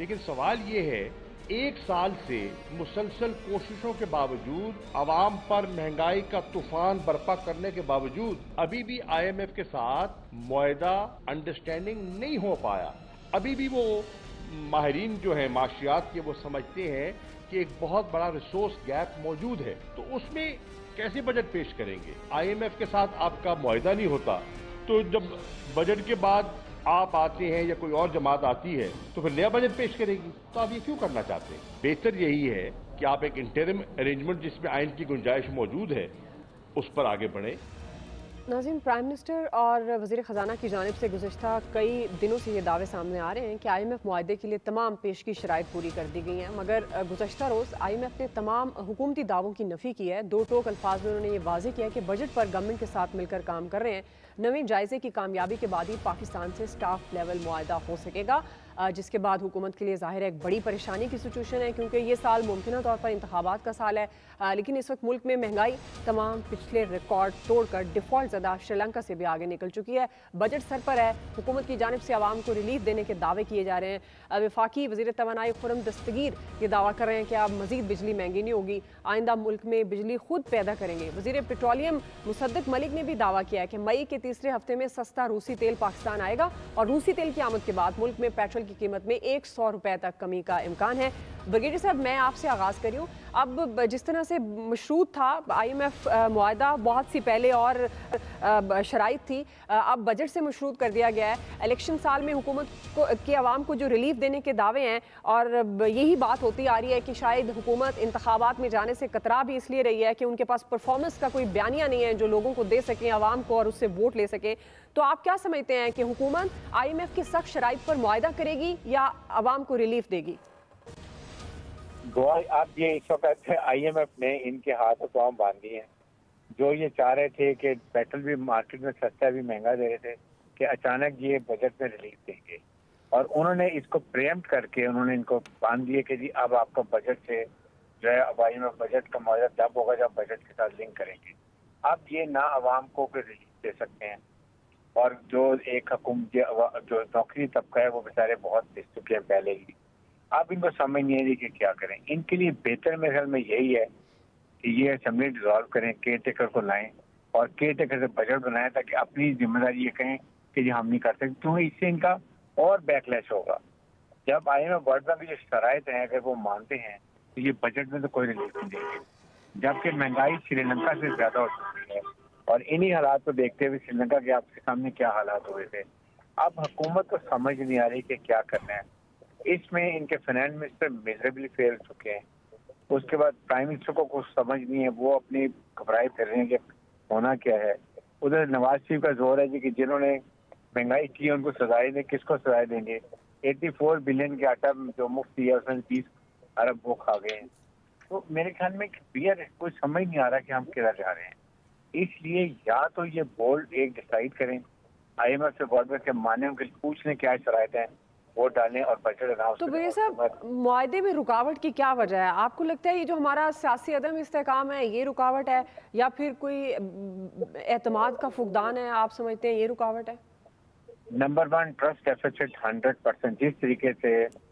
लेकिन सवाल ये है, एक साल से मुसलसल कोशिशों के बावजूद, आवाम पर महंगाई का तूफान बर्पा करने के बावजूद अभी भी IMF के साथ मुआहदा, अंडरस्टैंडिंग नहीं हो पाया। अभी भी वो माहिरीन जो है माशियात के, वो समझते हैं कि एक बहुत बड़ा रिसोर्स गैप मौजूद है, तो उसमें कैसे बजट पेश करेंगे? IMF के साथ आपका मुआहदा नहीं होता, तो जब बजट के बाद आप आते हैं या कोई और जमात आती है तो फिर नया बजट पेश करेगी। तो आप ये क्यों करना चाहते हैं? बेहतर यही है कि आप एक इंटरिम अरेंजमेंट जिसमें आइन की गुंजाइश मौजूद है उस पर आगे बढ़े। नाज़रीन, प्राइम मिनिस्टर और वज़ीर ख़जाना की जानिब से गुज़श्ता कई दिनों से ये दावे सामने आ रहे हैं कि IMF मुआहदे के लिए तमाम पेशगी शराइत पूरी कर दी गई हैं, मगर गुज़श्ता रोज़ IMF ने तमाम हुकूमती दावों की नफ़ी की है। दो टोक अल्फाज में उन्होंने ये वाज़ेह किया कि बजट पर गवर्नमेंट के साथ मिलकर काम कर रहे हैं। नवे जायज़े की कामयाबी के बाद ही पाकिस्तान से स्टाफ लेवल मुआहदा हो सकेगा, जिसके बाद हुकूमत के लिए ज़ाहिर है एक बड़ी परेशानी की सिचुएशन है, क्योंकि ये साल मुमकिन तौर पर इंतखाबात का साल है, लेकिन इस वक्त मुल्क में महंगाई तमाम पिछले रिकॉर्ड तोड़कर डिफ़ॉल्ट ज़दा श्रीलंका से भी आगे निकल चुकी है। बजट सर पर है, हुकूमत की जानिब से आवाम को रिलीफ देने के दावे किए जा रहे हैं। वफाकी वज़ीर तवानाई खुर्रम दस्तगीर ये दावा कर रहे हैं कि अब मज़ीद बिजली महंगी नहीं होगी, आइंदा मुल्क में बिजली खुद पैदा करेंगे। वज़ीर पेट्रोलियम मुसद्दिक मलिक ने भी दावा किया है कि मई के तीसरे हफ्ते में सस्ता रूसी तेल पाकिस्तान आएगा और रूसी तेल की आमद के बाद मुल्क में पेट्रोल की कीमत में 100 रुपए तक कमी का इम्कान है। ब्रिगेडियर साहब, मैं आपसे आगाज़ करी हूँ। अब जिस तरह से मशरूत था IMF मुआहदा बहुत सी पहले और शराइत थी, अब बजट से मशरूत कर दिया गया है। इलेक्शन साल में हुकूमत के अवाम को जो रिलीफ देने के दावे हैं, और यही बात होती आ रही है कि शायद हुकूमत इंतखाबात में जाने से कतरा भी इसलिए रही है कि उनके पास परफॉर्मेंस का कोई बयानिया नहीं है जो लोगों को दे सकें, अवाम को, और उससे वोट ले सकें। तो आप क्या समझते हैं कि हुकूमत IMF की सख्त शराइत पर मुआहदा करेगी या अवाम को रिलीफ देगी? आप ये इस वक्त IMF ने इनके हाथ पांव बांध दिए हैं। जो ये चाह रहे थे कि पेट्रोल भी मार्केट में सस्ता भी महंगा दे रहे थे, कि अचानक ये बजट में रिलीफ देंगे, और उन्होंने इसको प्रेम्प्ट करके उन्होंने इनको बांध दिए कि जी अब आपका बजट से जो है, अब IMF बजट का मुआवजा तब होगा जब बजट के साथ लिंक करेंगे। अब ये ना आवाम को रिलीफ दे सकते हैं, और जो एक हुकूमत जो नौकरी तबका है वो बेचारे बहुत दिस चुके हैं पहले ही। अब इनको समझ नहीं आ रही कि क्या करें। इनके लिए बेहतर मेरे ख्याल में यही है कि ये असेंबली डिसॉल्व करें, केयर टेकर को लाएं और केयर टेकर से बजट बनाएं, ताकि अपनी जिम्मेदारी ये कहें कि ये हम नहीं कर सकते, क्योंकि इससे इनका और बैकलैश होगा। जब IMF वर्ल्ड बैंक की जो शराइत हैं अगर वो मानते हैं तो ये बजट में तो कोई रिलीफ नहीं देंगे, जबकि महंगाई श्रीलंका से ज्यादा हो चुकी है, और इन्हीं हालात को देखते हुए श्रीलंका के आपके सामने क्या हालात हुए थे। अब हुकूमत को समझ नहीं आ रही कि क्या करना है। इसमें इनके फाइनेंस मिनिस्टर मिजरेबली फेल चुके हैं, उसके बाद प्राइम मिनिस्टर को कुछ समझ नहीं है, वो अपनी घबराए फिर रहे हैं कि होना क्या है। उधर नवाज शरीफ का जोर है जी कि जिन्होंने महंगाई की उनको सजाएं दें, किसको सजाएं देंगे। 84 बिलियन के आटा जो मुफ्त दिया उसमें 20 अरब वो खा गए हैं। तो मेरे ख्याल में क्लियर कुछ समझ नहीं आ रहा कि हम किधर जा रहे हैं। इसलिए या तो ये बोल्ड एक डिसाइड करें, IMF से वर्ल्ड बैंक के माने उनके पूछने क्या शराइत है, वोट डालें और बजट अनाउंस। तो भैया साहब, मुआहदे में रुकावट की क्या वजह है? आपको लगता है ये जो हमारा सियासी अदम इस्तेकाम है ये रुकावट है, या फिर कोई एतमाद का फुकदान है? आप समझते हैं ये रुकावट है? Number 1 trust deficit 100%। जिस तरीके से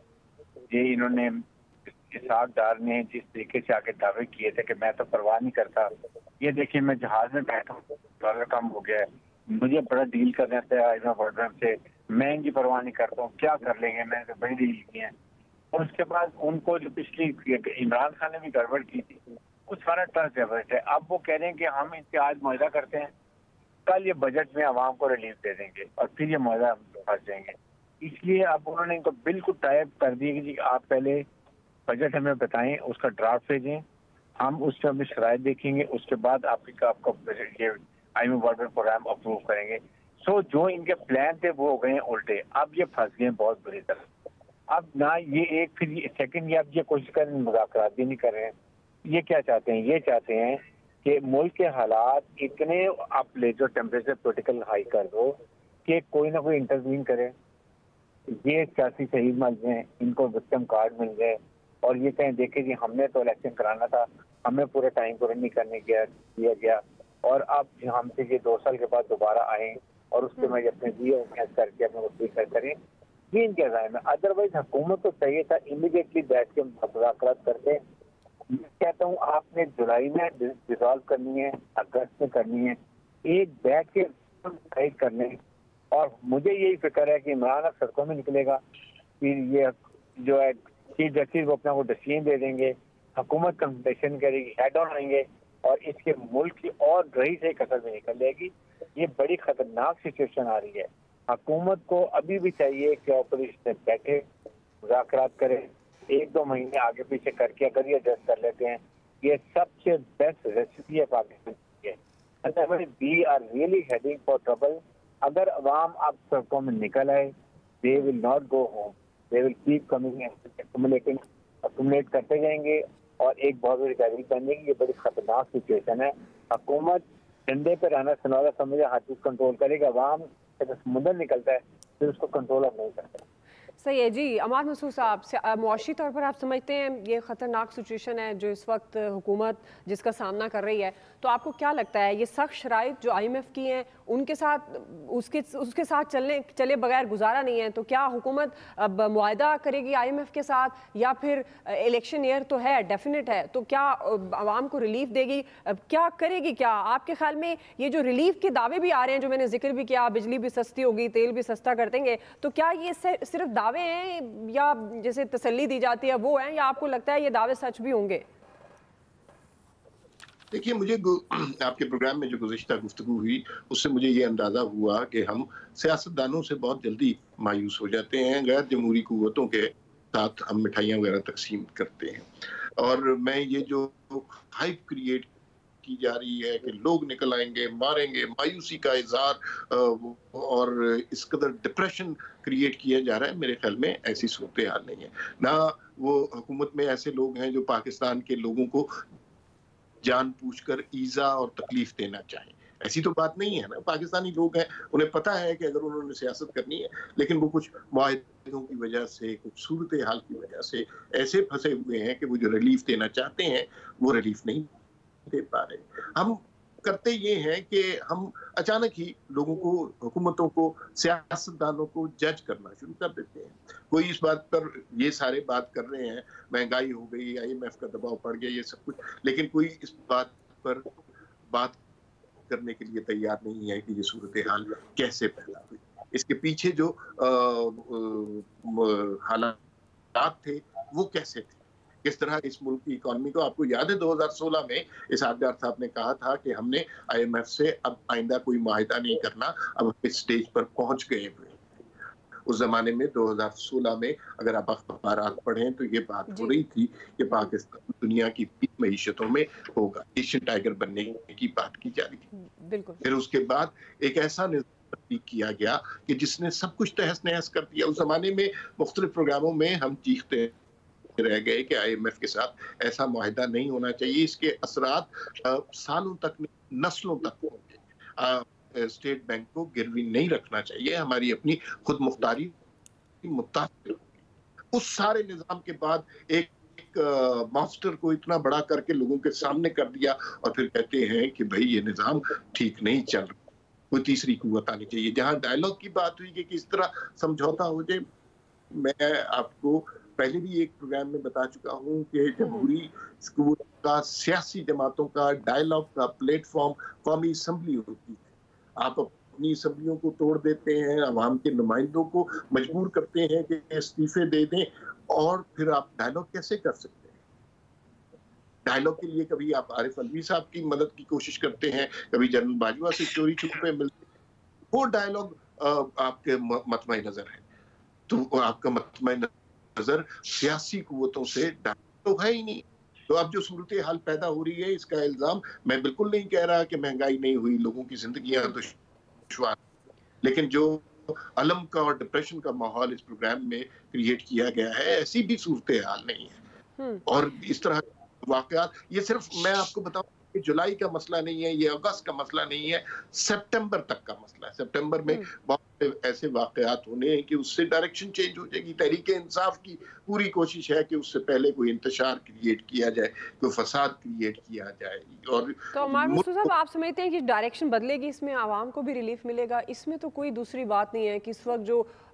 ये इन्होंने हिसाबदार ने जिस तरीके से आके दावे किए थे कि मैं तो परवाह नहीं करता, ये देखिए मैं जहाज में बैठा हूँ, डॉलर कम हो गया है, मुझे बड़ा डील करना था IMF वर्ल्ड बैंक से, मैं इनकी परवाह नहीं करता हूँ, क्या कर लेंगे, मैंने तो बड़ी डील की है। और उसके बाद उनको जो पिछली इमरान खान ने भी गड़बड़ की थी, वो सारा ट्रस्ट डेफिसिट है। अब वो कह रहे हैं कि हम इनसे आज मुआहदा करते हैं, कल ये बजट में आवाम को रिलीफ दे देंगे और फिर ये मुआहदा फंस जाएंगे। इसलिए अब उन्होंने इनको बिल्कुल टाइप कर दिया कि जी आप पहले बजट हमें बताएं, उसका ड्राफ्ट भेजें, हम उस पर हमें शराइत देखेंगे, उसके बाद आपका ये IMF world bank program approve करेंगे। सो जो इनके प्लान थे वो हो गए उल्टे, अब ये फंस गए बहुत बुरी तरह। अब ना ये एक फिर सेकंड ये अब ये कोशिश कर रहे हैं, मुज़ाकरात भी नहीं कर रहे हैं। ये क्या चाहते हैं? ये चाहते हैं कि मुल्क के हालात इतने आप ले जो टेम्परेचर पोलिटिकल हाई कर दो कि कोई ना कोई इंटरवीन करे, ये सियासी शहीद मर जाए, इनको विक्टिम कार्ड मिल जाए, और ये कहें देखे जी हमने तो इलेक्शन कराना था, हमें पूरे टाइम पूरा नहीं करने दिया गया, और अब हमसे ये 2 साल के बाद दोबारा आए और उसके में अपने दिए उम्मीद करके अपने वसूल करें। ये इनके अज़ाइम है। अदरवाइज हुकूमत को चाहिए था इमीडिएटली बैठ के मुज़ाकरात करके, मैं कहता हूँ आपने जुलाई में डिसॉल्व करनी है, अगस्त में करनी है, एक बैठ के डिसाइड करने। और मुझे यही फिक्र है कि इमरान अब सड़कों में निकलेगा, फिर ये जो है चीफ जस्टिस वो अपना वो डिसीजन दे देंगे, हुकूमत कंसल्टेशन करेगी, हेड ऑन आएंगे और इसके मुल्क की और रही से कसर में निकल जाएगी। ये बड़ी खतरनाक सिचुएशन आ रही है। हुकूमत को अभी भी चाहिए कि ऑपोजिशन से बैठे, मुज़ाकरात करें, 1-2 महीने आगे पीछे करके अगर ये एडजस्ट कर लेते हैं, ये सबसे बेस्ट रेसिपी है पाकिस्तान की। Otherwise we are really heading for trouble. अगर अवाम अब सड़कों में निकल आए, they will not go home, they will keep coming accumulate करते जाएंगे और एक बहुत बड़ी तहरीक बन जाएगी। ये बड़ी खतरनाक सिचुएशन है। हुकूमत डंडे पर रहना सुनौला समझे हर चीज कंट्रोल करेगा, अवाम जब समुद्र निकलता है फिर उसको कंट्रोल अब नहीं करता। सही है जी। अमार मसूद साहब, मुआशी तौर पर आप समझते हैं ये ख़तरनाक सिचुएशन है जो इस वक्त हुकूमत जिसका सामना कर रही है, तो आपको क्या लगता है ये सख्त शराइत जो IMF की हैं उनके साथ उसके साथ चले बगैर गुजारा नहीं है, तो क्या हुकूमत अब मुआहदा करेगी IMF के साथ, या फिर इलेक्शन ईयर तो है, डेफिनेट है, तो क्या आवाम को रिलीफ देगी, क्या करेगी? क्या आपके ख्याल में ये जो रिलीफ के दावे भी आ रहे हैं, जो मैंने जिक्र भी किया, बिजली भी सस्ती होगी, तेल भी सस्ता कर देंगे, तो क्या ये सिर्फ दावे हैं या जैसे तसल्ली दी जाती है वो है, या आपको लगता है ये दावे सच भी होंगे? देखिए, मुझे आपके प्रोग्राम में जो गुज़िश्ता गुफ्तगू हुई उससे मुझे ये अंदाज़ा हुआ कि हम सियासतदानों से बहुत जल्दी मायूस हो जाते हैं, गैर जमहूरी कुव्वतों के साथ हम मिठाइयाँ वगैरह तकसीम करते हैं। और मैं ये जो हाइप क्रिएट की जा रही है कि लोग निकल आएंगे, मारेंगे, मायूसी का इजहार और इस कदर डिप्रेशन क्रिएट किया जा रहा है, मेरे ख्याल में ऐसी सूरत हाल नहीं है। ना वो हुकूमत में ऐसे लोग हैं जो पाकिस्तान के लोगों को जानबूझकर ईजा और तकलीफ देना चाहें, ऐसी तो बात नहीं है ना। पाकिस्तानी लोग हैं, उन्हें पता है कि अगर उन्होंने सियासत करनी है, लेकिन वो कुछ मुआहदों की वजह से, कुछ सूरत हाल की वजह से ऐसे फंसे हुए हैं कि वो जो रिलीफ देना चाहते हैं वो रिलीफ नहीं दे पा रहे। हम करते ये हैं कि हम अचानक ही लोगों को, हुकूमतों को, सियासतदानों को जज करना शुरू कर देते हैं। कोई इस बात पर ये सारे बात कर रहे हैं, महंगाई हो गई, IMF का दबाव पड़ गया, ये सब कुछ, लेकिन कोई इस बात पर बात करने के लिए तैयार नहीं है कि ये सूरत हाल कैसे पैदा हुई, इसके पीछे जो हालात थे वो कैसे थे, किस तरह इस मुल्क की इकॉनमी को। आपको याद है 2016 में इसहाक़ डार साहब ने कहा था कि हमने IMF से अब आइंदा कोई मुआहिदा नहीं करना, अब हम इस स्टेज पर पहुंच गए हुए। उस जमाने में 2016 में अगर आप अखबारात पढ़ें तो ये बात हो रही थी कि पाकिस्तान दुनिया की 20 मईशतों में होगा, एशियन टाइगर बनने की बात की जा रही थी। बिल्कुल। फिर उसके बाद एक ऐसा निज़ाम किया गया कि जिसने सब कुछ तहस नहस कर दिया। उस जमाने में मुख्तलिफ प्रोग्रामों में हम चीखते रह गए कि IMF के साथ ऐसा मुआहिदा नहीं होना चाहिए, इसके असरात सालों तक, नस्लों तक होंगे। स्टेट बैंक को गिरवी नहीं रखना चाहिए, हमारी अपनी खुद मुख्तारी मुतासिर होगी। उस सारे निजाम के बाद एक मास्टर को इतना बड़ा करके लोगों के सामने कर दिया और फिर कहते हैं कि भाई ये निजाम ठीक नहीं चल रहा, कोई तीसरी कुव्वत आनी चाहिए। जहां डायलॉग की बात हुई कि किस तरह समझौता हो जाए, मैं आपको पहले भी एक प्रोग्राम में बता चुका हूं कि जमहूरी स्कूल का, सियासी जमातों का, डायलॉग का प्लेटफॉर्म कौमी असम्बली होती है। आप अपनी असम्बलियों को तोड़ देते हैं, अवाम के नुमाइंदों को मजबूर करते हैं कि इस्तीफे दे दें, और फिर आप डायलॉग कैसे कर सकते हैं? डायलॉग के लिए कभी आप आरिफ अलवी साहब की मदद की कोशिश करते हैं, कभी जनरल बाजवा से चोरी छुपे मिलते हैं, वो डायलॉग आपके मतमई नजर है। तो आपका मतमई नजर सियासी कुव्वतों से डायलॉग है ही नहीं। तो अब जो सूरत हाल पैदा हो रही है, इसका इल्जाम मैं बिल्कुल नहीं कह रहा कि महंगाई नहीं हुई, लोगों की जिंदगियां दुश्वार, लेकिन जो अलम का और डिप्रेशन का माहौल इस प्रोग्राम में क्रिएट किया गया है, ऐसी भी सूरत हाल नहीं है। और इस तरह वाकयात, ये सिर्फ मैं आपको बताऊं कि जुलाई का मसला नहीं है, ये अगस्त का मसला नहीं है, सितंबर तक का मसला है। सितंबर में बहुत ऐसे वाकयात होने हैं कि उससे डायरेक्शन चेंज हो जाएगी। तहरीक इंसाफ की पूरी कोशिश है कि उससे पहले कोई इंतशार क्रिएट किया जाए, कोई फसाद क्रिएट किया जाए। और तो अमार मसूद साहब, आप समझते हैं कि डायरेक्शन बदलेगी, इसमें आवाम को भी रिलीफ मिलेगा? इसमें तो कोई दूसरी बात नहीं है कि इस वक्त जो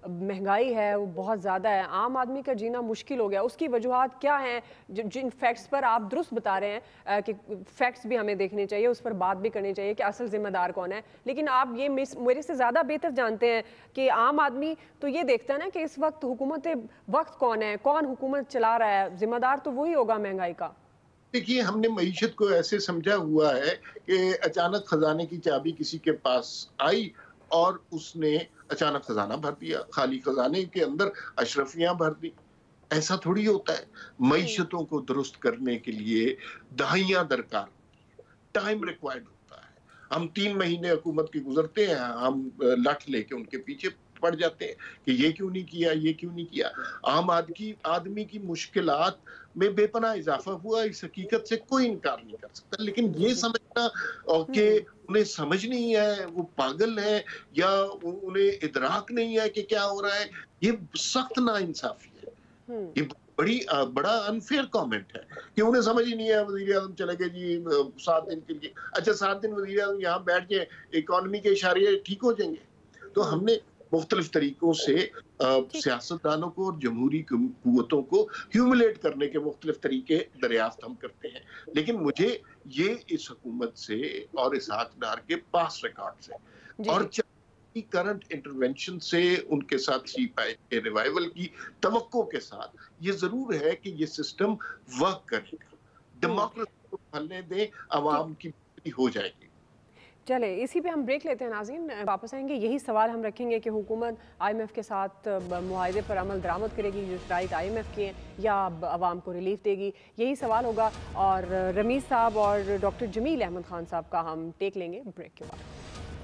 महंगाई है वो बहुत ज़्यादा है, आम आदमी का जीना मुश्किल हो गया, उसकी वजूहात क्या हैं? जिन फैक्ट्स पर आप दुरुस्त बता रहे हैं कि फैक्ट्स भी हमें देखने चाहिए, उस पर बात भी करनी चाहिए कि असल जिम्मेदार कौन है, लेकिन आप ये मेरे से ज़्यादा बेहतर जानते हैं कि आम आदमी तो ये देखता है ना कि इस वक्त हुकूमत वक्त कौन है, कौन हुकूमत चला रहा है, जिम्मेदार तो वही होगा महंगाई का। देखिए, हमने मईशत को ऐसे समझा हुआ है कि अचानक खजाने की चाबी किसी के पास आई और उसने अचानक खजाना भर दिया, खाली खजाने के अंदर अशरफियां भर दी। ऐसा थोड़ी होता है। मईशतों को दुरुस्त करने के लिए दहाइयां दरकार, टाइम रिक्वायर्ड होता है। हम 3 महीने हुकूमत के गुजरते हैं, हम लठ लेके उनके पीछे पड़ जाते हैं कि ये क्यों नहीं किया, ये क्यों नहीं किया। आम आदमी की मुश्किलात में बेपनाह इजाफा हुआ, इस हकीकत से कोई इनकार नहीं कर सकता। लेकिन ये समझना कि उन्हें समझ नहीं है, वो पागल है या उन्हें इदराक नहीं है कि क्या हो रहा है, ये सख्त नाइंसाफी है। ये बड़ा अनफेयर कमेंट है कि उन्हें समझ ही नहीं है। वजीर आजम चले गए जी 7 दिन के लिए। अच्छा, 7 दिन वजीर आजम यहाँ बैठ के इकोनॉमी के इशारे ठीक हो जाएंगे? तो हमने मुख्तलिफ तरीकों से सियासतदानों को और जमहूरी कुव्वतों को ह्यूमिलेट करने के मुख्तलिफ तरीके दरियाफ्त हम करते हैं। लेकिन मुझे ये इस हुकूमत से और इस हाथदार के पास रिकॉर्ड से और करंट इंटरवेंशन से उनके साथ सीपाई के रिवाइवल की तवक्को के साथ ये जरूर है कि ये सिस्टम वर्क करेगा, डेमोक्रेसी को फलने दें, आवाम की हो जाएगी। चले इसी पे हम ब्रेक लेते हैं नाज़रीन, वापस आएंगे। यही सवाल हम रखेंगे कि हुकूमत IMF के साथ मुआहदे पर अमल दरामद करेगी जो शराइत IMF की हैं, या आवाम को रिलीफ देगी, यही सवाल होगा। और रमीज़ साहब और डॉक्टर जमील अहमद खान साहब का हम टेक लेंगे ब्रेक के बाद।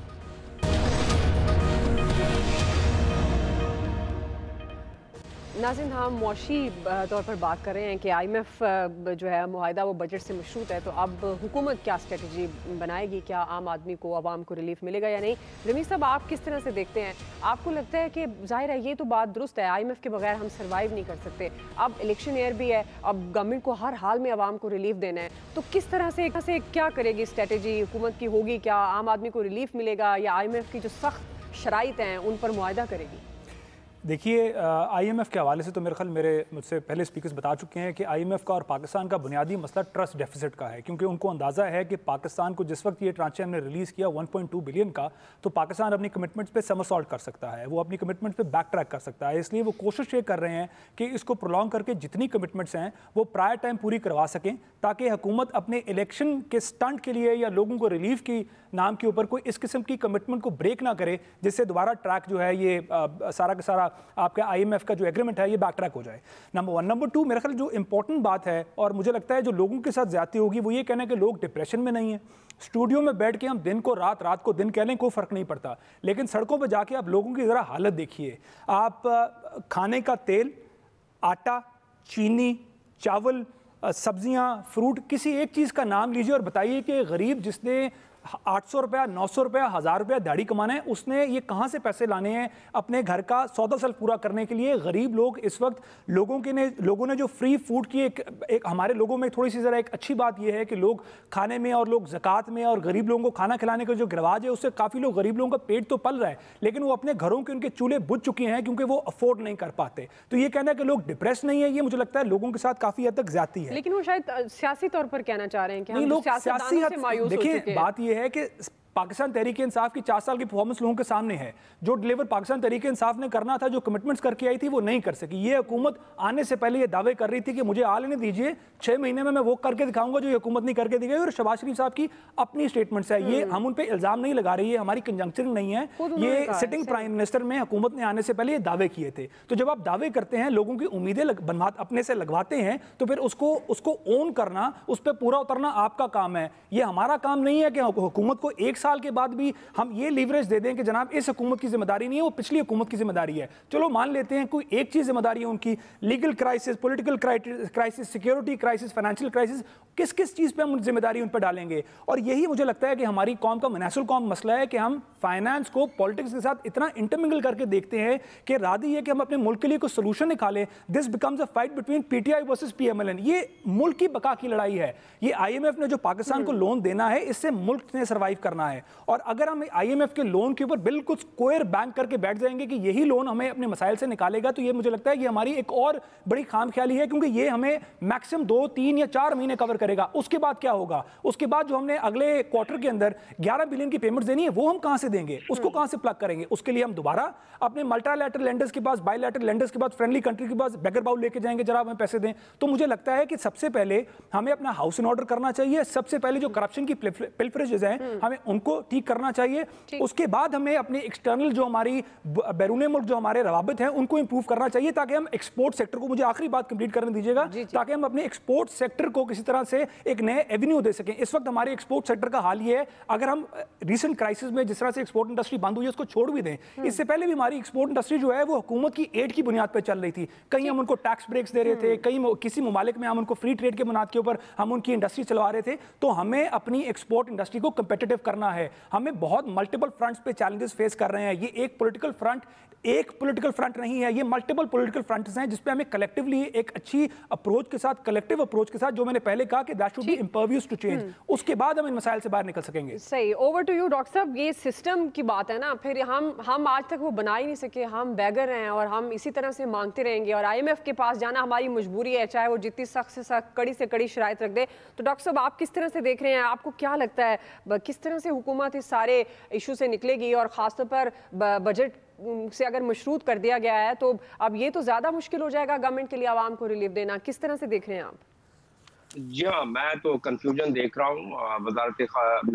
नाज़रीन, हम मुआशी तौर पर बात कर रहे हैं कि IMF जो है मुआहदा वो बजट से मशरूत है, तो अब हुकूमत क्या स्ट्रेटजी बनाएगी, क्या आम आदमी को, आवाम को रिलीफ मिलेगा या नहीं? रमीज़ साहब, आप किस तरह से देखते हैं? आपको लगता है कि जाहिर है ये तो बात दुरुस्त है, IMF के बगैर हम सर्वाइव नहीं कर सकते, अब इलेक्शन ईयर भी है, अब गवर्नमेंट को हर हाल में आवाम को रिलीफ देना है, तो किस तरह से क्या करेगी स्ट्रेटजी हुकूमत की? होगी क्या, आम आदमी को रिलीफ मिलेगा या IMF की जो सख्त शराइत हैं उन पर मुआहदा करेगी? देखिए, IMF के हवाले से तो मेरे ख्याल मुझसे पहले स्पीकर्स बता चुके हैं कि IMF का और पाकिस्तान का बुनियादी मसला ट्रस्ट डेफिसिट का है, क्योंकि उनको अंदाज़ा है कि पाकिस्तान को जिस वक्त ये ट्रांचे हमने रिलीज़ किया 1.2 बिलियन का, तो पाकिस्तान अपनी कमिटमेंट्स पे समरसॉल्ट कर सकता है, वो अपनी कमिटमेंट्स पे बैक ट्रैक कर सकता है। इसलिए वो कोशिश ये कर रहे हैं कि इसको प्रोलॉन्ग करके जितनी कमिटमेंट्स हैं वो प्रायर टाइम पूरी करवा सकें, ताकि हुकूमत अपने इलेक्शन के स्टंट के लिए या लोगों को रिलीफ की नाम के ऊपर कोई इस किस्म की कमिटमेंट को ब्रेक ना करे, जिससे दोबारा ट्रैक जो है ये सारा का सारा आपका IMF का जो एग्रीमेंट है ये बैक ट्रैक हो जाए। नंबर 1। नंबर 2, मेरे ख्याल जो इंपॉर्टेंट बात है और मुझे लगता है जो लोगों के साथ ज्यादती होगी वो ये कहना है कि लोग डिप्रेशन में नहीं है। स्टूडियो में बैठ के हम दिन को रात, रात को दिन कह लें, कोई फर्क नहीं पड़ता, लेकिन सड़कों पर जाके आप लोगों की जरा हालत देखिए। आप खाने का तेल, आटा, चीनी, चावल, सब्जियां, फ्रूट, किसी एक चीज़ का नाम लीजिए और बताइए कि गरीब जिसने 800 रुपया, 900 रुपया, 1000 रुपया दिहाड़ी कमाना है, उसने ये कहाँ से पैसे लाने हैं अपने घर का सौदा साल पूरा करने के लिए? गरीब लोग इस वक्त लोगों ने जो फ्री फूड की एक हमारे लोगों में थोड़ी सी ज़रा एक अच्छी बात ये है कि लोग खाने में और लोग ज़कात में और गरीब लोगों को खाना खिलाने का जो रिवाज है उससे काफ़ी लोग गरीब लोगों का पेट तो पल रहा है, लेकिन वो अपने घरों के उनके चूल्हे बुझ चुके हैं क्योंकि वो अफोर्ड नहीं कर पाते। तो ये कहना है कि लोग डिप्रेस नहीं है, ये मुझे लगता है लोगों के साथ काफ़ी हद तक ज्यादती है। लेकिन वो शायद सियासी तौर पर कहना चाह रहे हैं कि हम लोग सियासी हद से मायूस हो चुके हैं। देखिए, बात ये है कि पाकिस्तान तहरीक इंसाफ की 4 साल की परफॉर्मेंस लोगों के सामने है। जो डिलीवर पाकिस्तान तहरीक इंसाफ ने करना था, जो कमिटमेंट्स करके आई थी, वो नहीं कर सकी। ये हुकूमत आने से पहले ये दावे कर रही थी कि मुझे आ लेने दीजिए, 6 महीने में मैं वो करके दिखाऊंगा जो ये हुकूमत नहीं करके दिखाई। और शहबाज शरीफ साहब की अपनी स्टेटमेंट्स है, ये हम उन पर इल्जाम नहीं लगा रही है, हमारी कंजंक्चर नहीं है, ये सिटिंग प्राइम मिनिस्टर में हुकूमत ने आने से पहले ये दावे किए थे। तो जब आप दावे करते हैं, लोगों की उम्मीदें अपने से लगवाते हैं, तो फिर उसको ओन करना, उस पर पूरा उतरना आपका काम है। ये हमारा काम नहीं है कि हुकूमत को 1 साल के बाद भी हम ये लीवरेज दे दें कि जनाब इस हुकूमत की जिम्मेदारी नहीं है, वो पिछली हुकूमत की जिम्मेदारी है। चलो मान लेते हैं कोई एक चीज जिम्मेदारी है उनकी, legal crisis, political crisis, security crisis, financial crisis, किस किस चीज पे हम जिम्मेदारी उन पर डालेंगे? और यही मुझे लगता है कि हमारी कौम का मनासुल कौम मसला है कि हम फाइनेंस को पॉलिटिक्स के साथ इतना इंटरमिंगल करके देखते हैं कि रादी है कि हम अपने मुल्क के लिए कोई सोल्यूशन निकालें। This becomes a fight between PTI versus PMLN। ये मुल्क की बका की लड़ाई है। ये IMF ने जो पाकिस्तान को लोन देना है, इससे मुल्क ने सर्वाइव करना है। है। और अगर हम IMF के लोन के ऊपर बिल्कुल स्क्वायर बैंक करके बैठ जाएंगे कि यही लोन हमें अपने मसाइल से निकालेगा, तो ये मुझे लगता है कि हमारी एक और बड़ी खामख्याली है, क्योंकि ये हमें मैक्सिमम 2, 3 या 4 महीने कवर करेगा। उसके बाद क्या होगा? उसके बाद जो हमने अगले क्वार्टर के अंदर 11 बिलियन की पेमेंट्स देनी है, वो हम कहां से देंगे? उसको कहां से प्लग करेंगे? उसके लिए हम दोबारा अपने मल्टीलैटरल लेंडर्स के पास, बायलैटरल लेंडर्स के पास, फ्रेंडली कंट्री के पास बेगर बाउल लेके जाएंगे, जरा हमें पैसे दें। तो मुझे लगता है कि सबसे पहले हमें अपना हाउस इन ऑर्डर करना चाहिए। सबसे पहले जो करप्शन की पिल्फरेजेस हैं, हमें उनको ठीक करना चाहिए। उसके बाद हमें अपने एक्सटर्नल जो हमारी बैरूने मुल्क जो हमारे रवाबित हैं, उनको इंप्रूव करना चाहिए, ताकि हम एक्सपोर्ट सेक्टर को, मुझे आखिरी बात कंप्लीट करने दीजिएगा, ताकि हम अपने एक्सपोर्ट सेक्टर को किसी तरह से एक नए एवेन्यू दे सकें। इस वक्त हमारे एक्सपोर्ट सेक्टर का हाल ये है, अगर हम रीसेंट क्राइसिस में जिस तरह से एक्सपोर्ट इंडस्ट्री बंद हुई है उसको छोड़ भी दें, इससे पहले भी हमारी एक्सपोर्ट इंडस्ट्री जो है वो हुकूमत की एड की बुनियाद पर चल रही थी। कहीं हम उनको टैक्स ब्रेक्स दे रहे थे, कहीं किसी मुमालिक में हम उनको फ्री ट्रेड के बुनियाद के ऊपर हम उनकी इंडस्ट्री चलवा रहे थे। तो हमें अपनी एक्सपोर्ट इंडस्ट्री को कंपेटिटिव करना है। हमें बहुत मल्टीपल फ्रंट्स पे चैलेंजेस फेस कर रहे हैं। ये एक पॉलिटिकल फ्रंट नहीं है, ये मल्टीपल पॉलिटिकल फ्रंट्स हैं, जिसपे हमें कलेक्टिवली एक अच्छी अप्रोच के साथ, कलेक्टिव अप्रोच के साथ, जो मैंने पहले कहा कि that should be impervious to change, उसके बाद हम इन मसाइल से बाहर निकल सकेंगे। सही। ओवर टू यू डॉक्टर साहब। ये सिस्टम की बात है ना, फिर हम आज तक वो बना ही नहीं सके, हम बैगर हैं और हम इसी तरह से मांगते रहेंगे, और IMF के पास जाना हमारी मजबूरी है, चाहे वो जितनी सख्त से सख्त, कड़ी से कड़ी शराइत रख दे। तो डॉक्टर साहब, आप किस तरह से देख रहे हैं? आपको क्या लगता है किस तरह से हुकूमत इस सारे इशू से निकलेगी? और खासतौर पर बजट से अगर मशरूत कर दिया गया है, तो अब ये तो ज्यादा मुश्किल हो जाएगा गवर्नमेंट के लिए आवाम को रिलीफ देना। किस तरह से देख रहे हैं आप? जी हाँ, मैं तो कंफ्यूजन देख रहा हूँ वजारत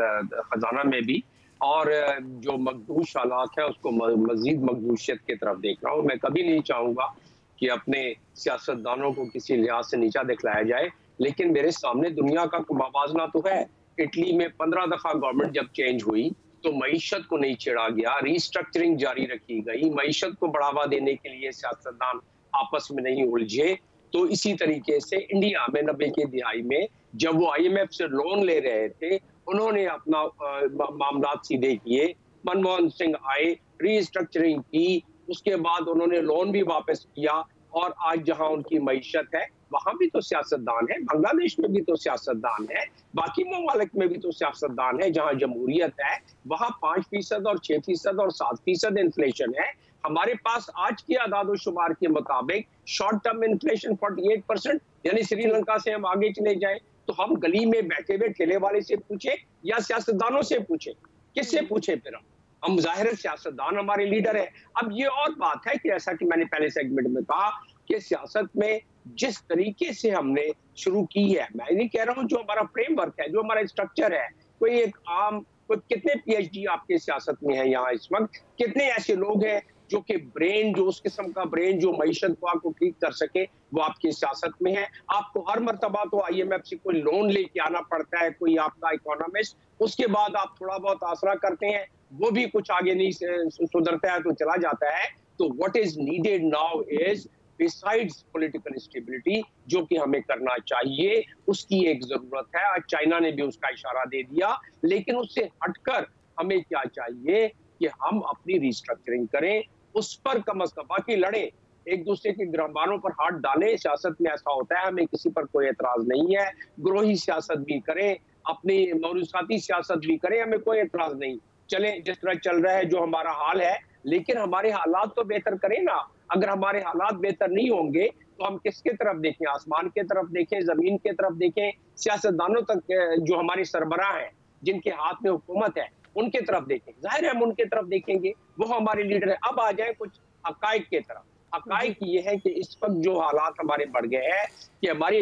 खजाना में भी, और जो मखदूश हालात है उसको मजीद मखदूशियत की तरफ देख रहा हूँ। मैं कभी नहीं चाहूँगा कि अपने सियासतदानों को किसी लिहाज से नीचा दिखलाया जाए, लेकिन मेरे सामने दुनिया का मवाजना तो है। इटली में 15 दफा गवर्नमेंट जब चेंज हुई तो मईशत को नहीं छेड़ा गया, रीस्ट्रक्चरिंग जारी रखी गई, मईशत को बढ़ावा देने के लिए सियासतदान आपस में नहीं उलझे। तो इसी तरीके से इंडिया में 90 की दिहाई में जब वो IMF से लोन ले रहे थे, उन्होंने अपना मामला सीधे किए। मनमोहन सिंह आए, रीस्ट्रक्चरिंग की, उसके बाद उन्होंने लोन भी वापस किया, और आज जहां उनकी मईशत है वहां भी तो सियासतदान है, बांग्लादेश में भी तो सियासतदान है, बाकी ममालिक में भी तो सियासतदान है। जहां जमहूरियत है वहां 5% और 6% और 7% इन्फ्लेशन है। हमारे पास आज की आदाद शुमार के मुताबिक शॉर्ट टर्म इन्फ्लेशन 48%, यानी श्रीलंका से हम आगे चले जाएं तो हम गली में बैठे हुए ठेले वाले से पूछे या सियासतदानों से पूछे? किससे पूछे? फिर हम जाहिर सियासतदान हमारे लीडर है। अब ये और बात है कि ऐसा कि मैंने पहले सेगमेंट में कहा कि सियासत में जिस तरीके से हमने शुरू की है, मैं नहीं कह रहा हूं, जो हमारा फ्रेमवर्क है, जो हमारा स्ट्रक्चर है, कोई एक आम, कोई कितने PhD आपके सियासत में है यहाँ इस वक्त, कितने ऐसे लोग हैं जो कि ब्रेन, जो उस किस्म का ब्रेन जो मईशत को आपको ठीक कर सके, वो आपकी सियासत में है। आपको हर मर्तबा तो IMF से कोई लोन लेके आना पड़ता है, कोई आपका इकोनॉमिस्ट, उसके बाद आप थोड़ा बहुत आसरा करते हैं, वो भी कुछ आगे नहीं सुधरता है तो चला जाता है। तो what is needed now is besides political stability, जो कि हमें करना चाहिए, उसकी एक जरूरत है। आज चाइना ने भी उसका इशारा दे दिया, लेकिन उससे हटकर हमें क्या चाहिए कि हम अपनी रिस्ट्रक्चरिंग करें, उस पर कम अज कम, बाकी लड़े, एक दूसरे के गिरबानों पर हाथ डालें। सियासत में ऐसा होता है, हमें किसी पर कोई एतराज नहीं है। ग्रोही सियासत भी करें, अपनी मौरूसाती सियासत भी करें, हमें कोई एतराज नहीं। चले जिस तरह चल रहा है, जो हमारा हाल है, लेकिन हमारे हालात तो बेहतर करें ना। अगर हमारे हालात बेहतर नहीं होंगे तो हम किसके तरफ देखें? आसमान के तरफ देखें, जमीन के तरफ देखें, सियासतदानों तक, जो हमारे सरबराह हैं, जिनके हाथ में हुकूमत है, उनके तरफ देखें। जाहिर है हम उनके तरफ देखेंगे, वो हमारे लीडर है। अब आ जाए कुछ हकायक के तरफ। हकायक ये है कि इस वक्त जो हालात हमारे बढ़ गए हैं कि हमारी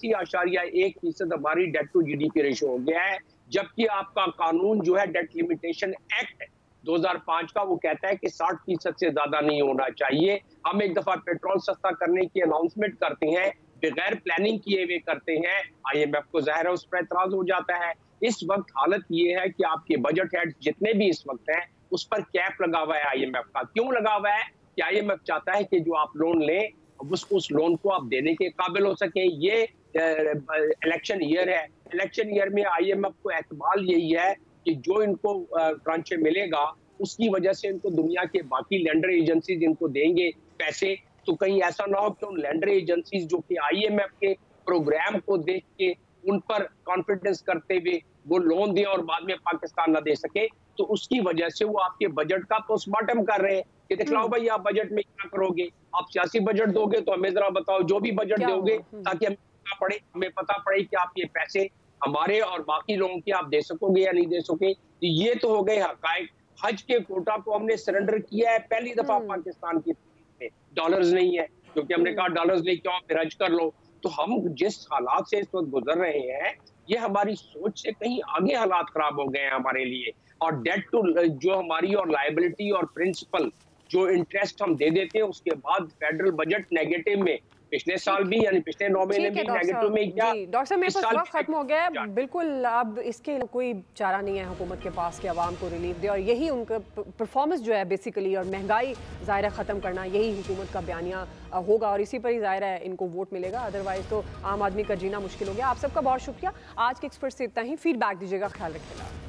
81.1% हमारी डेट टू GDP रेशो हो गया है, जबकि आपका कानून जो है डेट लिमिटेशन एक्ट 2005 का, वो कहता है कि 60% से ज्यादा नहीं होना चाहिए। हम एक दफा पेट्रोल सस्ता करने की अनाउंसमेंट करते हैं, बगैर प्लानिंग किए हुए करते हैं, IMF को जाहिर है उस पर एतराज हो जाता है। इस वक्त हालत ये है कि आपके बजट हेड जितने भी इस वक्त हैं, उस पर कैप लगा हुआ है IMF का। क्यों लगा हुआ है? कि IMF चाहता है कि जो आप लोन लें, उस लोन को आप देने के काबिल हो सके। ये इलेक्शन ईयर है, इलेक्शन ईयर में IMF को एतबार यही है कि जो इनको ट्रांचे मिलेगा, उसकी वजह से इनको दुनिया के बाकी लैंडर एजेंसीज इनको देंगे पैसे, तो कहीं ऐसा ना हो कि उन लैंडर एजेंसीज जो कि IMF के प्रोग्राम को देख के उन पर कॉन्फिडेंस करते हुए वो लोन दें और बाद में पाकिस्तान ना दे सके, तो उसकी वजह से वो आपके बजट का पोस्टमार्टम कर रहे हैं कि दिखलाओ भाई आप बजट में क्या करोगे, आप सियासी बजट दोगे तो हमें जरा बताओ, जो भी बजट दोगे ताकि हमें पता पड़े कि आप ये पैसे हमारे और बाकी लोगों के आप दे सकोगे या नहीं दे सकोगे। ये तो हो गए हकायक। हज के कोटा को हमने सरेंडर किया है पहली दफा पाकिस्तान की में, डॉलर्स नहीं है क्योंकि हमने कहा डॉलर्स लेके आओ फिर हज कर लो। तो हम जिस हालात से इस वक्त गुजर रहे हैं, ये हमारी सोच से कहीं आगे हालात खराब हो गए हैं हमारे लिए। और डेट टू जो हमारी और लायबिलिटी और प्रिंसिपल जो इंटरेस्ट हम दे देते हैं, उसके बाद फेडरल बजट नेगेटिव में, पिछले साल भी यानी पिछले 9 महीने में नेगेटिव में क्या। डॉक्टर साहब मेरे पास वक्त खत्म हो गया है, बिल्कुल अब इसके कोई चारा नहीं है हुकूमत के पास कि आवाम को रिलीफ दे, और यही उनका परफॉर्मेंस जो है बेसिकली, और महंगाई ज़ाहिर ख़त्म करना, यही हुकूमत का बयानिया होगा और इसी पर ही ज़ाहिर है इनको वोट मिलेगा। अदरवाइज़ तो आम आदमी का जीना मुश्किल हो गया। आप सबका बहुत शुक्रिया। आज के एक्सपर्ट से इतना ही। फीडबैक दीजिएगा, ख्याल रखिएगा।